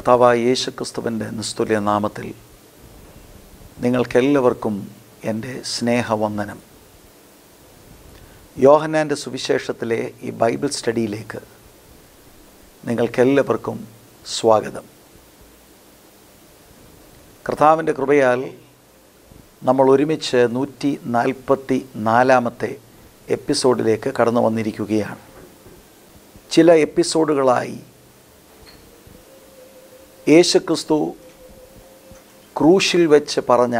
കർത്താവായ യേശുക്രിസ്തുവിൻ്റെ നിസ്തുല്യ നാമത്തിൽ നിങ്ങൾക്കെല്ലാവർക്കും എൻ്റെ സ്നേഹവന്ദനം. യോഹന്നാൻ്റെ സുവിശേഷത്തിലെ ഈ ബൈബിൾ സ്റ്റഡിയിലേക്ക് നിങ്ങൾക്കെല്ലാവർക്കും സ്വാഗതം. കർത്താവിൻ്റെ കൃപയാൽ നമ്മൾ ഒരുമിച്ച് 144 എപ്പിസോഡിലേക്ക് കടന്നു വന്നിരിക്കുകയാണ്. ചില എപ്പിസോഡുകളായി യേശുക്രിസ്തു ക്രൂശിൽ വെച്ച് പറഞ്ഞ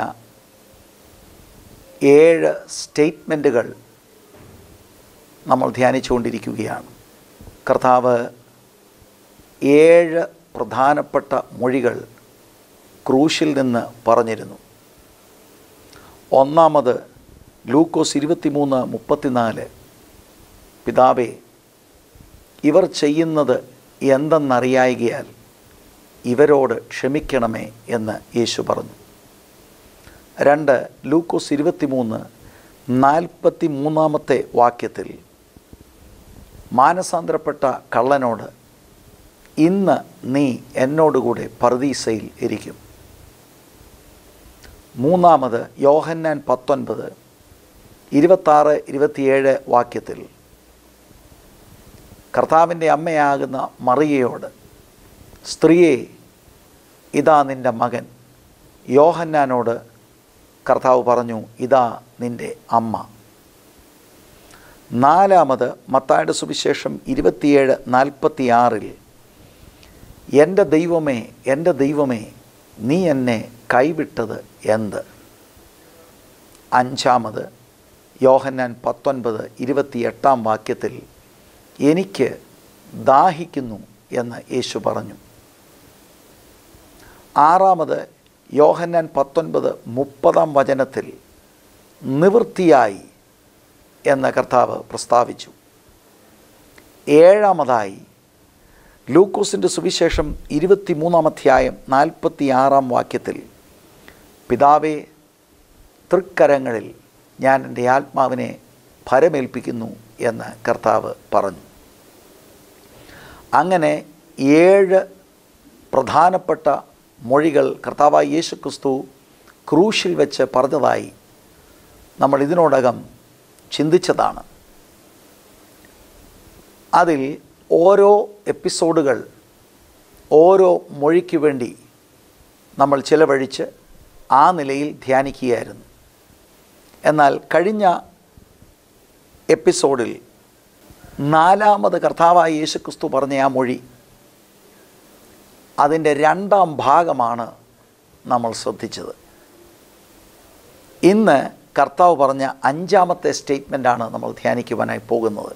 7 സ്റ്റേറ്റ്മെൻറ്റുകൾ നമ്മൾ ധ്യാനിച്ചുകൊണ്ടിരിക്കുകയാണ്. കർത്താവ് 7 പ്രധാനപ്പെട്ട മൊഴികൾ ക്രൂശിൽ നിന്ന് പറഞ്ഞിരുന്നു. ഒന്നാമത് ലൂക്കോസ് 23:34, പിതാവേ, ഇവർ ചെയ്യുന്നത് എന്തെന്നറിയായികയാൽ ഇവരോട് ക്ഷമിക്കണമേ എന്ന് യേശു പറഞ്ഞു. 2 ലൂക്കോസ് 23:43 വാക്യത്തിൽ മാനസാന്തരപ്പെട്ട കള്ളനോട് ഇന്ന് നീ എന്നോടുകൂടെ പറുദീസയിൽ ഇരിക്കും. 3 യോഹന്നാൻ 19:26-27 വാക്യത്തിൽ കർത്താവിൻ്റെ അമ്മയാകുന്ന മറിയയോട്, സ്ത്രീയെ, ഇതാ നിൻ്റെ മകൻ. യോഹന്നാനോട് കർത്താവ് പറഞ്ഞു, ഇതാ നിൻ്റെ അമ്മ. 4 മത്തായിയുടെ സുവിശേഷം 27:46 എൻ്റെ ദൈവമേ, എൻ്റെ ദൈവമേ, നീ എന്നെ കൈവിട്ടത് എന്ത്. 5 യോഹന്നാൻ 19:28 വാക്യത്തിൽ എനിക്ക് ദാഹിക്കുന്നു എന്ന് യേശു പറഞ്ഞു. 6 യോഹന്നാൻ 19:30 വചനത്തിൽ നിവൃത്തിയായി എന്ന് കർത്താവ് പ്രസ്താവിച്ചു. 7 ലൂക്കോസിൻ്റെ സുവിശേഷം 23:46 വാക്യത്തിൽ പിതാവേ, തൃക്കരങ്ങളിൽ ഞാൻ എൻ്റെ ആത്മാവിനെ ഭരമേൽപ്പിക്കുന്നു എന്ന് കർത്താവ് പറഞ്ഞു. അങ്ങനെ 7 പ്രധാനപ്പെട്ട മൊഴികൾ കർത്താവായ യേശുക്രിസ്തു ക്രൂശിൽ വെച്ച് പറഞ്ഞതായി നമ്മൾ ഇതിനോടകം ചിന്തിച്ചതാണ്. അതിൽ ഓരോ എപ്പിസോഡുകൾ ഓരോ മൊഴിക്ക് വേണ്ടി നമ്മൾ ചിലവഴിച്ച് ആ നിലയിൽ ധ്യാനിക്കുകയായിരുന്നു. എന്നാൽ കഴിഞ്ഞ എപ്പിസോഡിൽ 4 കർത്താവായ യേശുക്രിസ്തു പറഞ്ഞ ആ മൊഴി, അതിൻ്റെ 2ാം ഭാഗമാണ് നമ്മൾ ശ്രദ്ധിച്ചത്. ഇന്ന് കർത്താവ് പറഞ്ഞ 5ാമത്തെ സ്റ്റേറ്റ്മെൻറ്റാണ് നമ്മൾ ധ്യാനിക്കുവാനായി പോകുന്നത്.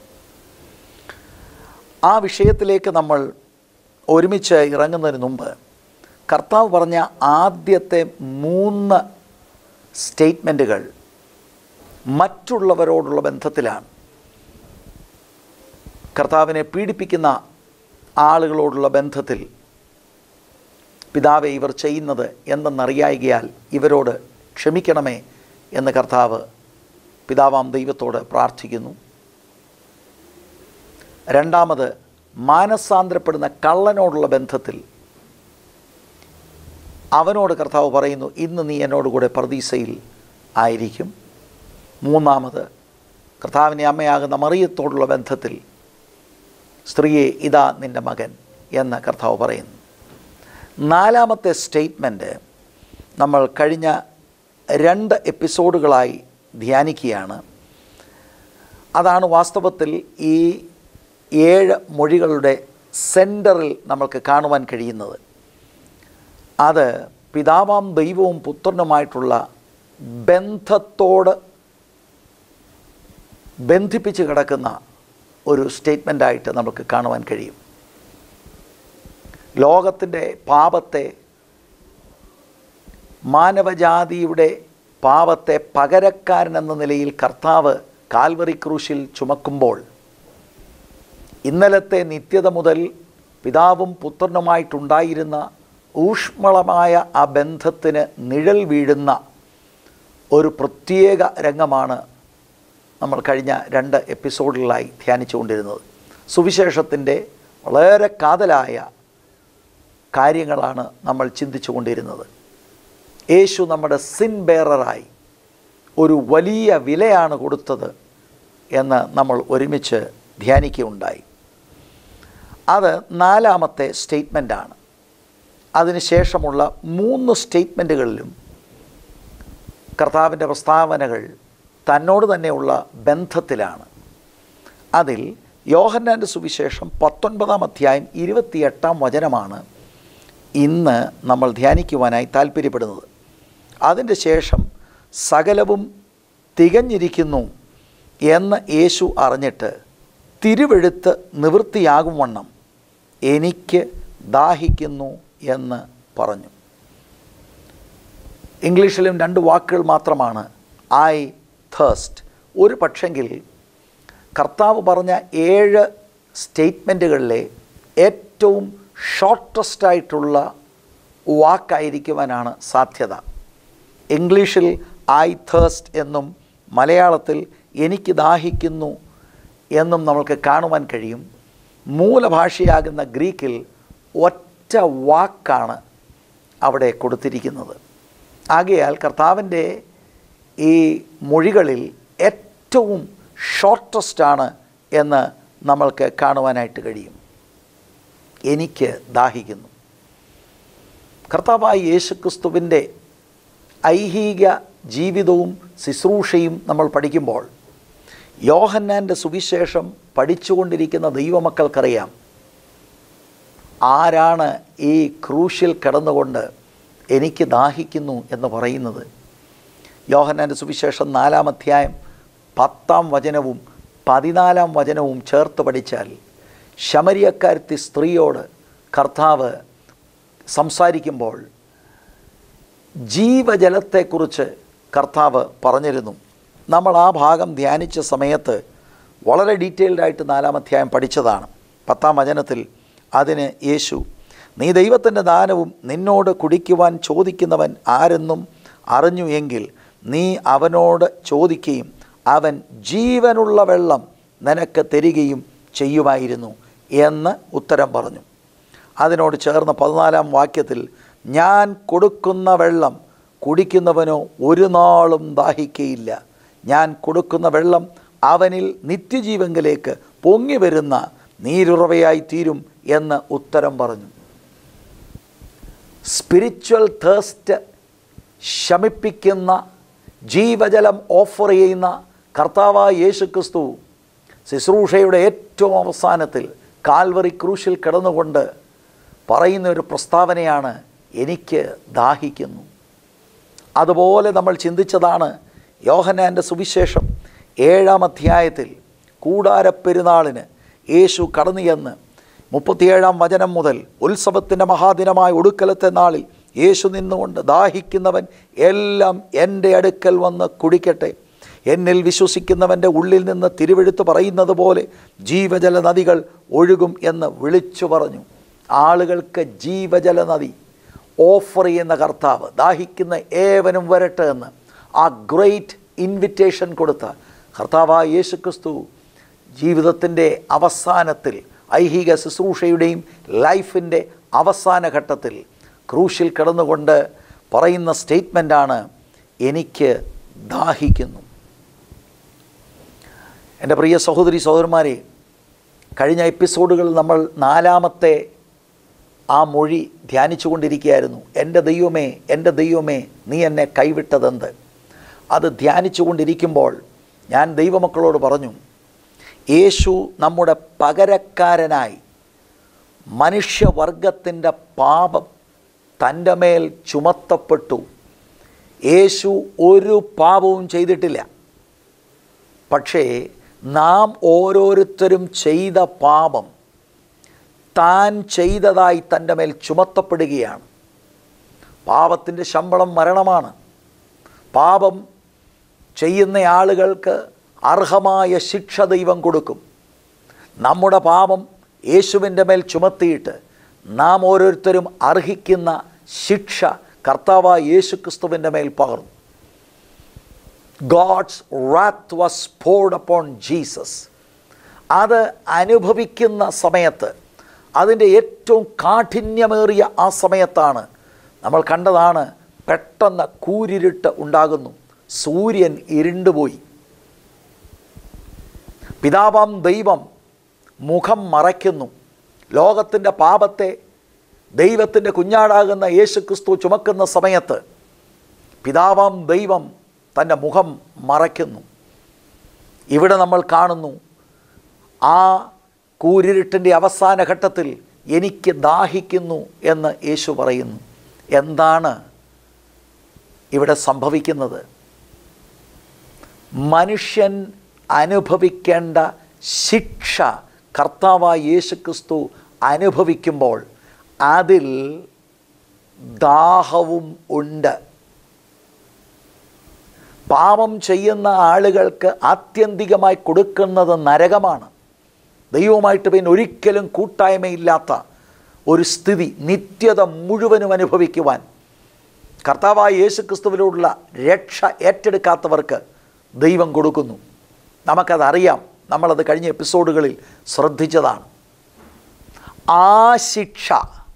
ആ വിഷയത്തിലേക്ക് നമ്മൾ ഒരുമിച്ച് ഇറങ്ങുന്നതിന് മുമ്പ് കർത്താവ് പറഞ്ഞ ആദ്യത്തെ 3 സ്റ്റേറ്റ്മെൻറ്റുകൾ മറ്റുള്ളവരോടുള്ള ബന്ധത്തിലാണ്. കർത്താവിനെ പീഡിപ്പിക്കുന്ന ആളുകളോടുള്ള ബന്ധത്തിൽ, പിതാവേ, ഇവർ ചെയ്യുന്നത് എന്തെന്നറിയായികയാൽ ഇവരോട് ക്ഷമിക്കണമേ എന്ന് കർത്താവ് പിതാവാം ദൈവത്തോട് പ്രാർത്ഥിക്കുന്നു. 2 മാനസാന്തരപ്പെടുന്ന കള്ളനോടുള്ള ബന്ധത്തിൽ അവനോട് കർത്താവ് പറയുന്നു, ഇന്ന് നീ എന്നോടുകൂടെ പറുദീസയിൽ ആയിരിക്കും. 3 കർത്താവിൻ്റെ അമ്മയാകുന്ന മറിയത്തോടുള്ള ബന്ധത്തിൽ, സ്ത്രീയെ, ഇതാ നിൻ്റെ മകൻ എന്ന് കർത്താവ് പറയുന്നു. 4ാമത്തെ സ്റ്റേറ്റ്മെൻറ്റ് നമ്മൾ കഴിഞ്ഞ 2 എപ്പിസോഡുകളായി ധ്യാനിക്കുകയാണ്. അതാണ് വാസ്തവത്തിൽ ഈ 7 മൊഴികളുടെ സെൻറ്ററിൽ നമ്മൾക്ക് കാണുവാൻ കഴിയുന്നത്. അത് പിതാവാം ദൈവവും പുത്രനുമായിട്ടുള്ള ബന്ധത്തോട് ബന്ധിപ്പിച്ച് കിടക്കുന്ന ഒരു സ്റ്റേറ്റ്മെൻറ്റായിട്ട് നമുക്ക് കാണുവാൻ കഴിയും. ലോകത്തിൻ്റെ പാപത്തെ, മാനവജാതിയുടെ പാപത്തെ പകരക്കാരനെന്ന നിലയിൽ കർത്താവ് കാൽവറി ക്രൂശിൽ ചുമക്കുമ്പോൾ, ഇന്നലത്തെ നിത്യത മുതൽ പിതാവും പുത്രനുമായിട്ടുണ്ടായിരുന്ന ഊഷ്മളമായ ആ ബന്ധത്തിന് നിഴൽ വീഴുന്ന ഒരു പ്രത്യേക രംഗമാണ് നമ്മൾ കഴിഞ്ഞ 2 എപ്പിസോഡുകളിലായി ധ്യാനിച്ചുകൊണ്ടിരുന്നത്. സുവിശേഷത്തിൻ്റെ വളരെ കാതലായ കാര്യങ്ങളാണ് നമ്മൾ ചിന്തിച്ചു കൊണ്ടിരുന്നത്. യേശു നമ്മുടെ സിൻ ബെയററായി ഒരു വലിയ വിലയാണ് കൊടുത്തത് എന്ന് നമ്മൾ ഒരുമിച്ച് ധ്യാനിക്കുകയുണ്ടായി. അത് 4ാമത്തെ സ്റ്റേറ്റ്മെൻറ്റാണ്. അതിനുശേഷമുള്ള 3 സ്റ്റേറ്റ്മെൻറ്റുകളിലും കർത്താവിൻ്റെ പ്രസ്താവനകൾ തന്നോട് തന്നെയുള്ള ബന്ധത്തിലാണ്. അതിൽ യോഹന്നാൻ്റെ സുവിശേഷം 19-ാം അധ്യായം 28-ാം വചനമാണ് ഇന്ന് നമ്മൾ ധ്യാനിക്കുവാനായി താല്പര്യപ്പെടുന്നത്. അതിൻ്റെ ശേഷം സകലവും തികഞ്ഞിരിക്കുന്നു എന്ന് യേശു അറിഞ്ഞിട്ട് തിരുവെഴുത്ത് നിവൃത്തിയാകും വണ്ണം എനിക്ക് ദാഹിക്കുന്നു എന്ന് പറഞ്ഞു. ഇംഗ്ലീഷിലും 2 വാക്കുകൾ മാത്രമാണ്, ഐ തേഴ്സ്റ്റ്. ഒരു പക്ഷെങ്കിൽ കർത്താവ് പറഞ്ഞ 7 സ്റ്റേറ്റ്മെൻറ്റുകളിലെ ഏറ്റവും ഷോർട്ടസ്റ്റായിട്ടുള്ള വാക്കായിരിക്കുവാനാണ് സാധ്യത. ഇംഗ്ലീഷിൽ ഐ തേഴ്സ്റ്റ് എന്നും മലയാളത്തിൽ എനിക്ക് ദാഹിക്കുന്നു എന്നും നമുക്ക് കാണുവാൻ കഴിയും. മൂലഭാഷയാകുന്ന ഗ്രീക്കിൽ ഒറ്റ വാക്കാണ് അവിടെ കൊടുത്തിരിക്കുന്നത്. ആകയാൽ കർത്താവിൻ്റെ ഈ മൊഴികളിൽ ഏറ്റവും ഷോർട്ടസ്റ്റാണ് എന്ന് നമ്മൾക്ക് കാണുവാനായിട്ട് കഴിയും. എനിക്ക് ദാഹിക്കുന്നു. കർത്താവായ യേശുക്രിസ്തുവിൻ്റെ ഐഹിക ജീവിതവും ശുശ്രൂഷയും നമ്മൾ പഠിക്കുമ്പോൾ യോഹന്നാൻ്റെ സുവിശേഷം പഠിച്ചുകൊണ്ടിരിക്കുന്ന ദൈവമക്കൾക്കറിയാം ആരാണ് ഈ ക്രൂശിൽ കിടന്നുകൊണ്ട് എനിക്ക് ദാഹിക്കുന്നു എന്ന് പറയുന്നത്. യോഹന്നാൻ്റെ സുവിശേഷം 4-ാം അധ്യായം 10-ാം വചനവും 14-ാം വചനവും ചേർത്ത് പഠിച്ചാൽ ശമരിയക്കാരത്തി സ്ത്രീയോട് കർത്താവ് സംസാരിക്കുമ്പോൾ ജീവജലത്തെക്കുറിച്ച് കർത്താവ് പറഞ്ഞിരുന്നു. നമ്മൾ ആ ഭാഗം ധ്യാനിച്ച സമയത്ത് വളരെ ഡീറ്റെയിൽഡായിട്ട് 4-ാം അധ്യായം പഠിച്ചതാണ്. 10-ാം വചനത്തിൽ അതിന് യേശു, നീ ദൈവത്തിൻ്റെ ദാനവും നിന്നോട് കുടിക്കുവാൻ ചോദിക്കുന്നവൻ ആരെന്നും അറിഞ്ഞു എങ്കിൽ നീ അവനോട് ചോദിക്കുകയും അവൻ ജീവനുള്ള വെള്ളം നിനക്ക് തരികയും ചെയ്യുമായിരുന്നു എന്ന് ഉത്തരം പറഞ്ഞു. അതിനോട് ചേർന്ന് 14-ാം വാക്യത്തിൽ, ഞാൻ കൊടുക്കുന്ന വെള്ളം കുടിക്കുന്നവനോ ഒരു നാളും ദാഹിക്കയില്ല, ഞാൻ കൊടുക്കുന്ന വെള്ളം അവനിൽ നിത്യജീവങ്കിലേക്ക് പൊങ്ങി വരുന്ന നീരുറവയായി തീരും എന്ന് ഉത്തരം പറഞ്ഞു. സ്പിരിച്വൽ തേഴ്സ്റ്റ് ശമിപ്പിക്കുന്ന ജീവജലം ഓഫർ ചെയ്യുന്ന കർത്താവായ യേശുക്രിസ്തു ശുശ്രൂഷയുടെ ഏറ്റവും അവസാനത്തിൽ കാൽവറി ക്രൂശിൽ കിടന്നുകൊണ്ട് പറയുന്ന ഒരു പ്രസ്താവനയാണ്, എനിക്ക് ദാഹിക്കുന്നു. അതുപോലെ നമ്മൾ ചിന്തിച്ചതാണ് യോഹന്നാൻ്റെ സുവിശേഷം 7-ാം അധ്യായത്തിൽ കൂടാരപ്പെരുന്നാളിന് യേശു കടന്നു ചെന്ന് 37-ാം വചനം മുതൽ ഉത്സവത്തിൻ്റെ മഹാദിനമായ ഒടുക്കലത്തെ നാളിൽ യേശു നിന്നുകൊണ്ട്, ദാഹിക്കുന്നവൻ എല്ലാം എൻ്റെ അടുക്കൽ വന്ന് കുടിക്കട്ടെ, എന്നിൽ വിശ്വസിക്കുന്നവൻ്റെ ഉള്ളിൽ നിന്ന് തിരുവെഴുത്ത് പറയുന്നത് പോലെ ജീവജല നദികൾ ഒഴുകും എന്ന് വിളിച്ചു പറഞ്ഞു. ആളുകൾക്ക് ജീവജല നദി ഓഫർ ചെയ്യുന്ന കർത്താവ്, ദാഹിക്കുന്ന ഏവനും വരട്ടെ എന്ന് ആ ഗ്രേറ്റ് ഇൻവിറ്റേഷൻ കൊടുത്ത കർത്താവായ യേശുക്രിസ്തു ജീവിതത്തിൻ്റെ അവസാനത്തിൽ, ഐഹിക ശുശ്രൂഷയുടെയും ലൈഫിൻ്റെ അവസാന ഘട്ടത്തിൽ ക്രൂശിൽ കിടന്നുകൊണ്ട് പറയുന്ന സ്റ്റേറ്റ്മെൻറ്റാണ്, എനിക്ക് ദാഹിക്കുന്നു. എൻ്റെ പ്രിയ സഹോദരി സഹോദരന്മാരെ, കഴിഞ്ഞ എപ്പിസോഡുകളിൽ നമ്മൾ 4-ാമത്തെ ആ മൊഴി ധ്യാനിച്ചു കൊണ്ടിരിക്കുകയായിരുന്നു. എൻ്റെ ദൈവമേ, എൻ്റെ ദൈവമേ, നീ എന്നെ കൈവിട്ടതെന്ത്? അത് ധ്യാനിച്ചു കൊണ്ടിരിക്കുമ്പോൾ ഞാൻ ദൈവമക്കളോട് പറഞ്ഞു, യേശു നമ്മുടെ പകരക്കാരനായി മനുഷ്യവർഗത്തിൻ്റെ പാപം തൻ്റെ മേൽ ചുമത്തപ്പെട്ടു. യേശു ഒരു പാപവും ചെയ്തിട്ടില്ല. പക്ഷേ നാം ഓരോരുത്തരും ചെയ്ത പാപം താൻ ചെയ്തതായി തൻ്റെ മേൽ ചുമത്തപ്പെടുകയാണ്. പാപത്തിൻ്റെ ശമ്പളം മരണമാണ്. പാപം ചെയ്യുന്ന ആളുകൾക്ക് അർഹമായ ശിക്ഷ ദൈവം കൊടുക്കും. നമ്മുടെ പാപം യേശുവിൻ്റെ മേൽ ചുമത്തിയിട്ട് നാം ഓരോരുത്തരും അർഹിക്കുന്ന ശിക്ഷ കർത്താവായ യേശുക്രിസ്തുവിൻ്റെ മേൽ പകർന്നു. God's wrath was poured upon Jesus. അത് അനുഭവിക്കുന്ന സമയത്ത് അതിൻ്റെ ഏറ്റവും കാഠിന്യമേറിയ ആ സമയത്താണ് നമ്മൾ കണ്ടതാണ്, പെട്ടെന്ന് കൂരിരുട്ട് ഉണ്ടാകുന്നു, സൂര്യൻ ഇരുണ്ടുപോയി. പിതാവാം ദൈവം മുഖം മറയ്ക്കുന്നു. ലോകത്തിൻ്റെ പാപത്തെ ദൈവത്തിൻ്റെ കുഞ്ഞാടാകുന്ന യേശുക്രിസ്തു ചുമക്കുന്ന സമയത്ത് പിതാവാം ദൈവം തൻ്റെ മുഖം മറയ്ക്കുന്നു. ഇവിടെ നമ്മൾ കാണുന്നു, ആ കൂരിരുട്ടിൻ്റെ അവസാന ഘട്ടത്തിൽ എനിക്ക് ദാഹിക്കുന്നു എന്ന് യേശു പറയുന്നു. എന്താണ് ഇവിടെ സംഭവിക്കുന്നത്? മനുഷ്യൻ അനുഭവിക്കേണ്ട ശിക്ഷ കർത്താവായ യേശുക്രിസ്തു അനുഭവിക്കുമ്പോൾ അതിൽ ദാഹവും ഉണ്ട്. പാപം ചെയ്യുന്ന ആളുകൾക്ക് ആത്യന്തികമായി കൊടുക്കുന്നത് നരകമാണ്. ദൈവവുമായിട്ട് പിന്നെ ഒരിക്കലും കൂട്ടായ്മയില്ലാത്ത ഒരു സ്ഥിതി നിത്യത മുഴുവനും അനുഭവിക്കുവാൻ കർത്താവായ യേശുക്രിസ്തുവിലുള്ള രക്ഷ ഏറ്റെടുക്കാത്തവർക്ക് ദൈവം കൊടുക്കുന്നു. നമുക്കതറിയാം, നമ്മളത് കഴിഞ്ഞ എപ്പിസോഡുകളിൽ ശ്രദ്ധിച്ചതാണ്. ആ ശിക്ഷ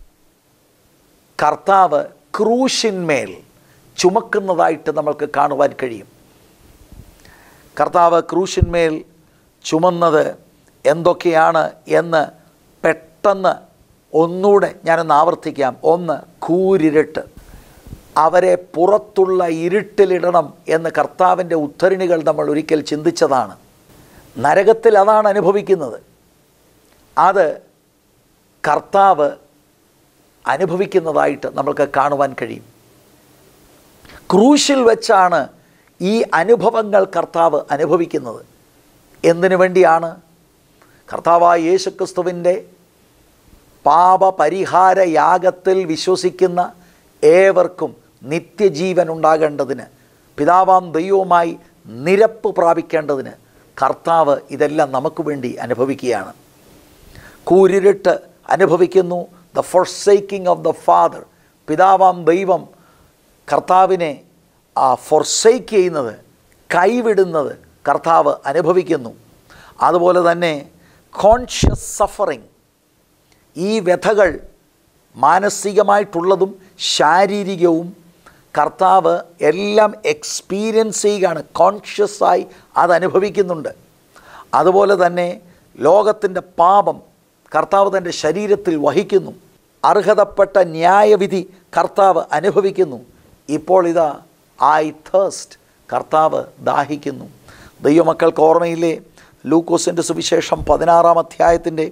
കർത്താവ് ക്രൂശിന്മേൽ ചുമക്കുന്നതായിട്ട് നമ്മൾക്ക് കാണുവാൻ കഴിയും. കർത്താവ് ക്രൂശിന്മേൽ ചുമന്നത് എന്തൊക്കെയാണ് എന്ന് പെട്ടെന്ന് ഒന്നുകൂടെ ഞാനൊന്ന് ആവർത്തിക്കാം. ഒന്ന്, കൂരിരുട്ട്. അവരെ പുറത്തുള്ള ഇരുട്ടിലിടണം എന്ന് കർത്താവിൻ്റെ ഉദ്ധരണികൾ നമ്മൾ ഒരിക്കൽ ചിന്തിച്ചതാണ്. നരകത്തിൽ അതാണ് അനുഭവിക്കുന്നത്. അത് കർത്താവ് അനുഭവിക്കുന്നതായിട്ട് നമ്മൾക്ക് കാണുവാൻ കഴിയും. ക്രൂശിൽ വെച്ചാണ് ഈ അനുഭവങ്ങൾ കർത്താവ് അനുഭവിക്കുന്നത്. എന്തിനു വേണ്ടിയാണ്? കർത്താവായ യേശുക്രിസ്തുവിൻ്റെ പാപപരിഹാര യാഗത്തിൽ വിശ്വസിക്കുന്ന ഏവർക്കും നിത്യജീവൻ ഉണ്ടാകേണ്ടതിന്, പിതാവാം ദൈവവുമായി നിരപ്പ് പ്രാപിക്കേണ്ടതിന് കർത്താവ് ഇതെല്ലാം നമുക്ക് വേണ്ടി അനുഭവിക്കുകയാണ്. കൂരിരുട്ട് അനുഭവിക്കുന്നു. The forsaking of the father. പിതാവാം ദൈവം കർത്താവിനെ ഫോർസേക്ക് ചെയ്യുന്നത്, കൈവിടുന്നത് കർത്താവ് അനുഭവിക്കുന്നു. അതുപോലെ തന്നെ കോൺഷ്യസ് സഫറിങ്. ഈ വ്യഥകൾ മാനസികമായിട്ടുള്ളതും ശാരീരികവും കർത്താവ് എല്ലാം എക്സ്പീരിയൻസ് ചെയ്യുകയാണ്. കോൺഷ്യസായി അതനുഭവിക്കുന്നുണ്ട്. അതുപോലെ തന്നെ ലോകത്തിൻ്റെ പാപം കർത്താവ് തൻ്റെ ശരീരത്തിൽ വഹിക്കുന്നു. അർഹതപ്പെട്ട ന്യായവിധി കർത്താവ് അനുഭവിക്കുന്നു. ഇപ്പോൾ ഇതാ ഐ തേഴ്സ്റ്റ്, കർത്താവ് ദാഹിക്കുന്നു. ദൈവമക്കൾക്ക് ഓർമ്മയില്ലേ, ലൂക്കോസിൻ്റെ സുവിശേഷം 16-ാം അധ്യായത്തിൻ്റെ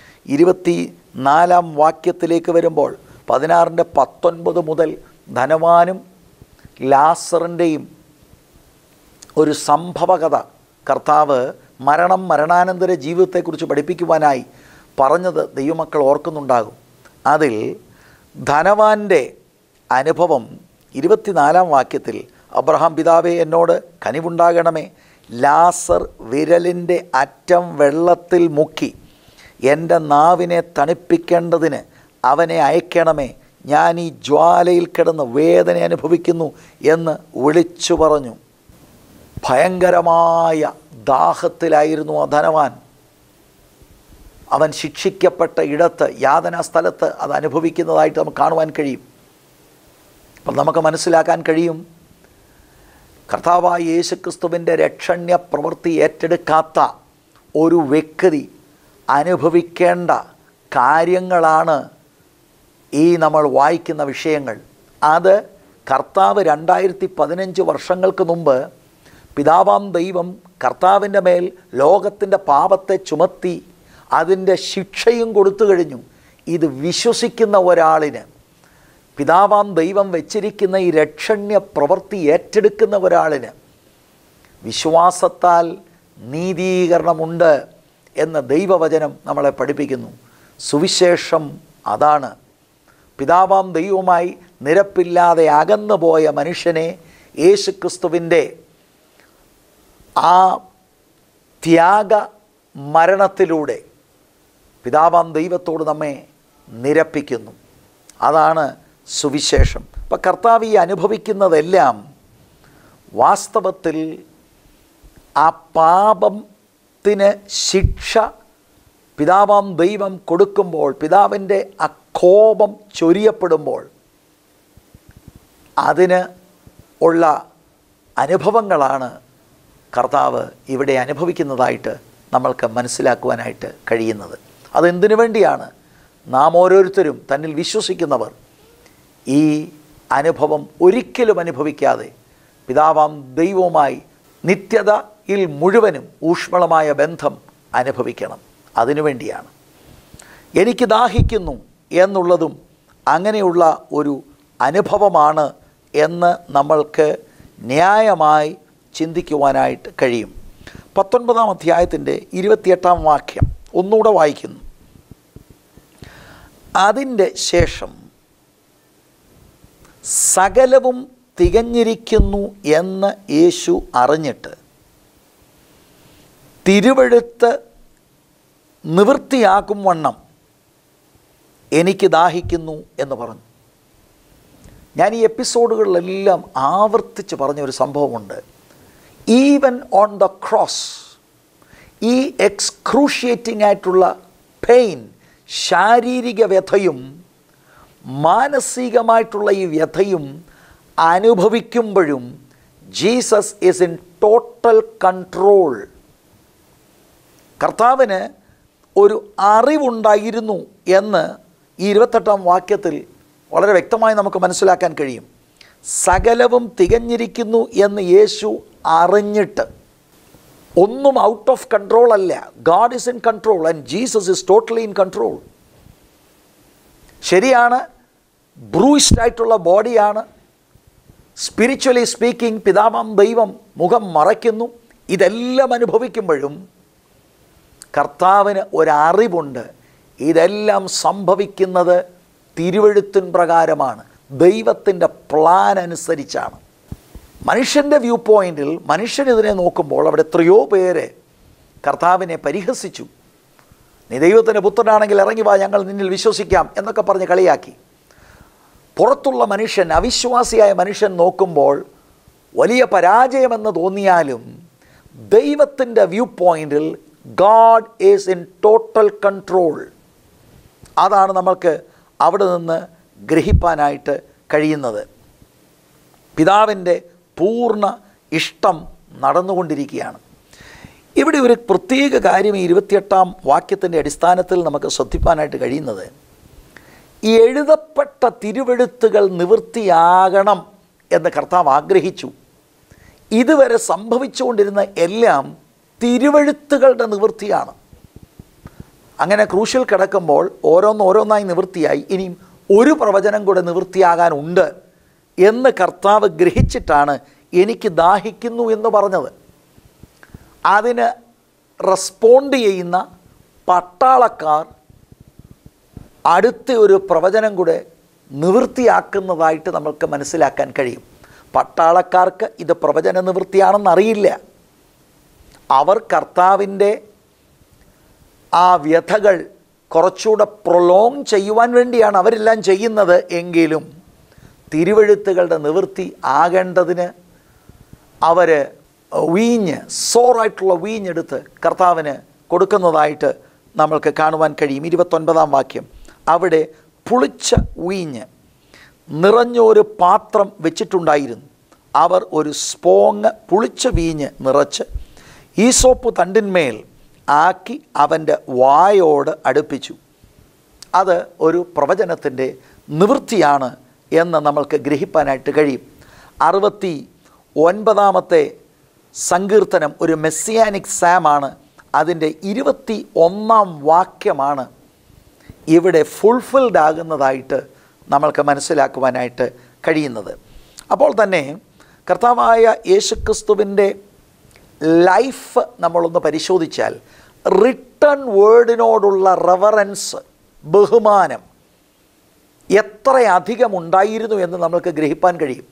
24-ാം വാക്യത്തിലേക്ക് വരുമ്പോൾ 16-19 മുതൽ ധനവാനും ലാസറിൻ്റെയും ഒരു സംഭവകഥ കർത്താവ് മരണാനന്തര ജീവിതത്തെക്കുറിച്ച് പഠിപ്പിക്കുവാനായി പറഞ്ഞത് ദൈവമക്കൾ ഓർക്കുന്നുണ്ടാകും. അതിൽ ധനവാൻ്റെ അനുഭവം 24-ാം വാക്യത്തിൽ, അബ്രഹാം പിതാവേ എന്നോട് കനിവുണ്ടാകണമേ, ലാസർ വിരലിൻ്റെ അറ്റം വെള്ളത്തിൽ മുക്കി എൻ്റെ നാവിനെ തണുപ്പിക്കേണ്ടതിന് അവനെ അയക്കണമേ, ഞാൻ ഈ ജ്വാലയിൽ കിടന്ന് വേദന അനുഭവിക്കുന്നു എന്ന് വിളിച്ചു പറഞ്ഞു. ഭയങ്കരമായ ദാഹത്തിലായിരുന്നു ആ ധനവാൻ. അവൻ ശിക്ഷിക്കപ്പെട്ട ഇടത്ത്, യാതനാ സ്ഥലത്ത് അത് അനുഭവിക്കുന്നതായിട്ട് നമുക്ക് കാണുവാൻ കഴിയും. അപ്പം നമുക്ക് മനസ്സിലാക്കാൻ കഴിയും, കർത്താവായ യേശുക്രിസ്തുവിൻ്റെ രക്ഷണ്യ പ്രവൃത്തി ഏറ്റെടുക്കാത്ത ഒരു വ്യക്തി അനുഭവിക്കേണ്ട കാര്യങ്ങളാണ് ഈ നമ്മൾ വായിക്കുന്ന വിഷയങ്ങൾ. അത് കർത്താവ് 2015 വർഷങ്ങൾക്ക് മുമ്പ് പിതാവാം ദൈവം കർത്താവിൻ്റെ മേൽ ലോകത്തിൻ്റെ പാപത്തെ ചുമത്തി അതിൻ്റെ ശിക്ഷയും കൊടുത്തു കഴിഞ്ഞു. ഇത് വിശ്വസിക്കുന്ന ഒരാളിന്, പിതാവാം ദൈവം വെച്ചിരിക്കുന്ന ഈ രക്ഷണ്യ പ്രവൃത്തി ഏറ്റെടുക്കുന്ന ഒരാളിന് വിശ്വാസത്താൽ നീതീകരണമുണ്ട് എന്ന് ദൈവവചനം നമ്മളെ പഠിപ്പിക്കുന്നു. സുവിശേഷം അതാണ്. പിതാവാം ദൈവവുമായി നിരപ്പില്ലാതെ അകന്നു പോയ മനുഷ്യനെ യേശുക്രിസ്തുവിൻ്റെ ആ ത്യാഗ മരണത്തിലൂടെ പിതാവാം ദൈവത്തോട് നമ്മെ നിരപ്പിക്കുന്നു. അതാണ് സുവിശേഷം. അപ്പം കർത്താവ് ഈ അനുഭവിക്കുന്നതെല്ലാം വാസ്തവത്തിൽ ആ പാപത്തിന് ശിക്ഷ പിതാവാം ദൈവം കൊടുക്കുമ്പോൾ, പിതാവിൻ്റെ ആ കോപം ചൊരിയപ്പെടുമ്പോൾ അതിന് ഉള്ള അനുഭവങ്ങളാണ് കർത്താവ് ഇവിടെ അനുഭവിക്കുന്നതായിട്ട് നമ്മൾക്ക് മനസ്സിലാക്കുവാനായിട്ട് കഴിയുന്നത്. അതെന്തിനു വേണ്ടിയാണ്? നാം ഓരോരുത്തരും തന്നിൽ വിശ്വസിക്കുന്നവർ ഈ അനുഭവം ഒരിക്കലും അനുഭവിക്കാതെ പിതാവാം ദൈവവുമായി നിത്യതയിൽ മുഴുവനും ഊഷ്മളമായ ബന്ധം അനുഭവിക്കണം. അതിനുവേണ്ടിയാണ്. എനിക്ക് ദാഹിക്കുന്നു എന്നുള്ളതും അങ്ങനെയുള്ള ഒരു അനുഭവമാണ് എന്ന് നമ്മൾക്ക് ന്യായമായി ചിന്തിക്കുവാനായിട്ട് കഴിയും. 19-ാം അധ്യായത്തിൻ്റെ 28-ാം വാക്യം ഒന്നുകൂടെ വായിക്കുന്നു. അതിൻ്റെ ശേഷം സകലവും തികഞ്ഞിരിക്കുന്നു എന്ന് യേശു അറിഞ്ഞിട്ട് തിരുവെഴുത്ത് നിവൃത്തിയാക്കും വണ്ണം എനിക്ക് ദാഹിക്കുന്നു എന്ന് പറഞ്ഞു. ഞാൻ ഈ എപ്പിസോഡുകളിലെല്ലാം ആവർത്തിച്ച് പറഞ്ഞൊരു സംഭവമുണ്ട്. ഈവൻ ഓൺ ദ ക്രോസ്, ഈ എക്സ്ക്രൂഷിയേറ്റിംഗ് ആയിട്ടുള്ള പെയിൻ, ശാരീരിക വ്യഥയും മാനസികമായിട്ടുള്ള ഈ വ്യഥയും അനുഭവിക്കുമ്പോഴും Jesus is in total control. കർത്താവിന് ഒരു അറിവുണ്ടായിരുന്നു എന്ന് ഈ 28-ാം വാക്യത്തിൽ വളരെ വ്യക്തമായി നമുക്ക് മനസ്സിലാക്കാൻ കഴിയും. സകലവും തികഞ്ഞിരിക്കുന്നു എന്ന് യേശു അറിഞ്ഞിട്ട്, ഒന്നും ഔട്ട് ഓഫ് കൺട്രോൾ അല്ല. God is in control and Jesus is totally in control. ശരിയാണ്, ബ്രൂസ്ഡ് ആയിട്ടുള്ള ബോഡിയാണ്. സ്പിരിച്വലി സ്പീക്കിംഗ് പിതാവാം ദൈവം മുഖം മറയ്ക്കുന്നു. ഇതെല്ലാം അനുഭവിക്കുമ്പോഴും കർത്താവിന് ഒരറിവുണ്ട്. ഇതെല്ലാം സംഭവിക്കുന്നത് തിരുവെഴുത്തിൻ പ്രകാരമാണ്, ദൈവത്തിൻ്റെ പ്ലാൻ അനുസരിച്ചാണ്. മനുഷ്യൻ്റെ വ്യൂ പോയിൻറ്റിൽ മനുഷ്യനിതിനെ നോക്കുമ്പോൾ അവിടെ എത്രയോ പേര് കർത്താവിനെ പരിഹസിച്ചു. നീ ദൈവത്തിൻ്റെ പുത്രനാണെങ്കിൽ ഇറങ്ങി വാ, ഞങ്ങൾ നിന്നിൽ വിശ്വസിക്കാം എന്നൊക്കെ പറഞ്ഞ് കളിയാക്കി. പുറത്തുള്ള മനുഷ്യൻ, അവിശ്വാസിയായ മനുഷ്യൻ നോക്കുമ്പോൾ വലിയ പരാജയമെന്ന് തോന്നിയാലും ദൈവത്തിൻ്റെ വ്യൂ പോയിൻറ്റിൽ God is in total control. അതാണ് നമ്മൾക്ക് അവിടെ നിന്ന് ഗ്രഹിപ്പാനായിട്ട് കഴിയുന്നത്. പിതാവിൻ്റെ പൂർണ്ണ ഇഷ്ടം നടന്നുകൊണ്ടിരിക്കുകയാണ്. ഇവിടെ ഒരു പ്രത്യേക കാര്യം ഈ 28-ാം വാക്യത്തിൻ്റെ അടിസ്ഥാനത്തിൽ നമുക്ക് ശ്രദ്ധിപ്പാനായിട്ട് കഴിയുന്നത്, ഈ എഴുതപ്പെട്ട തിരുവെഴുത്തുകൾ നിവൃത്തിയാകണം എന്ന് കർത്താവ് ആഗ്രഹിച്ചു. ഇതുവരെ സംഭവിച്ചുകൊണ്ടിരുന്ന എല്ലാം തിരുവെഴുത്തുകളുടെ നിവൃത്തിയാണ്. അങ്ങനെ ക്രൂശിൽ കിടക്കുമ്പോൾ ഓരോന്നോരോന്നായി നിവൃത്തിയായി. ഇനിയും ഒരു പ്രവചനം കൂടെ നിവൃത്തിയാകാനുണ്ട് എന്ന് കർത്താവ് ഗ്രഹിച്ചിട്ടാണ് എനിക്ക് ദാഹിക്കുന്നു എന്ന് പറഞ്ഞത്. അതിന് റെസ്പോണ്ട് ചെയ്യുന്ന പട്ടാളക്കാർ അടുത്ത ഒരു പ്രവചനം കൂടെ നിവൃത്തിയാക്കുന്നതായിട്ട് നമുക്ക് മനസ്സിലാക്കാൻ കഴിയും. പട്ടാളക്കാർക്ക് ഇത് പ്രവചന നിവൃത്തിയാണെന്നറിയില്ല. അവർ കർത്താവിൻ്റെ ആ വ്യഥകൾ കുറച്ചുകൂടെ പ്രൊലോങ് ചെയ്യുവാൻ വേണ്ടിയാണ് അവരെല്ലാം ചെയ്യുന്നത്. എങ്കിലും തിരുവെഴുത്തുകളുടെ നിവൃത്തി ആകേണ്ടതിന് അവർ വീഞ്ഞ്, സോറായിട്ടുള്ള വീഞ്ഞെടുത്ത് കർത്താവിന് കൊടുക്കുന്നതായിട്ട് നമ്മൾക്ക് കാണുവാൻ കഴിയും. 29-ാം വാക്യം, അവിടെ പുളിച്ച വീഞ്ഞ് നിറഞ്ഞൊരു പാത്രം വെച്ചിട്ടുണ്ടായിരുന്നു. അവർ ഒരു സ്പോങ് പുളിച്ച വീഞ്ഞ് നിറച്ച് ഈസോപ്പ് തണ്ടിന്മേൽ ആക്കി അവൻ്റെ വായോട് അടുപ്പിച്ചു. അത് ഒരു പ്രവചനത്തിൻ്റെ നിവൃത്തിയാണ് എന്ന് നമ്മൾക്ക് ഗ്രഹിപ്പാനായിട്ട് കഴിയും. 69-ാമത്തെ സങ്കീർത്തനം ഒരു മെസ്സിയാനിക് സാമാണ്. അതിൻ്റെ 21-ാം വാക്യമാണ് ഇവിടെ ഫുൾഫിൽഡ് ആകുന്നതായിട്ട് നമ്മൾക്ക് മനസ്സിലാക്കുവാനായിട്ട് കഴിയുന്നത്. അപ്പോൾ തന്നെ കർത്താവായ യേശുക്രിസ്തുവിൻ്റെ ലൈഫ് നമ്മളൊന്ന് പരിശോധിച്ചാൽ റിട്ടൺ വേർഡിനോടുള്ള റെവറൻസ്, ബഹുമാനം എത്രയധികം ഉണ്ടായിരുന്നു എന്ന് നമ്മൾക്ക് ഗ്രഹിപ്പാൻ കഴിയും.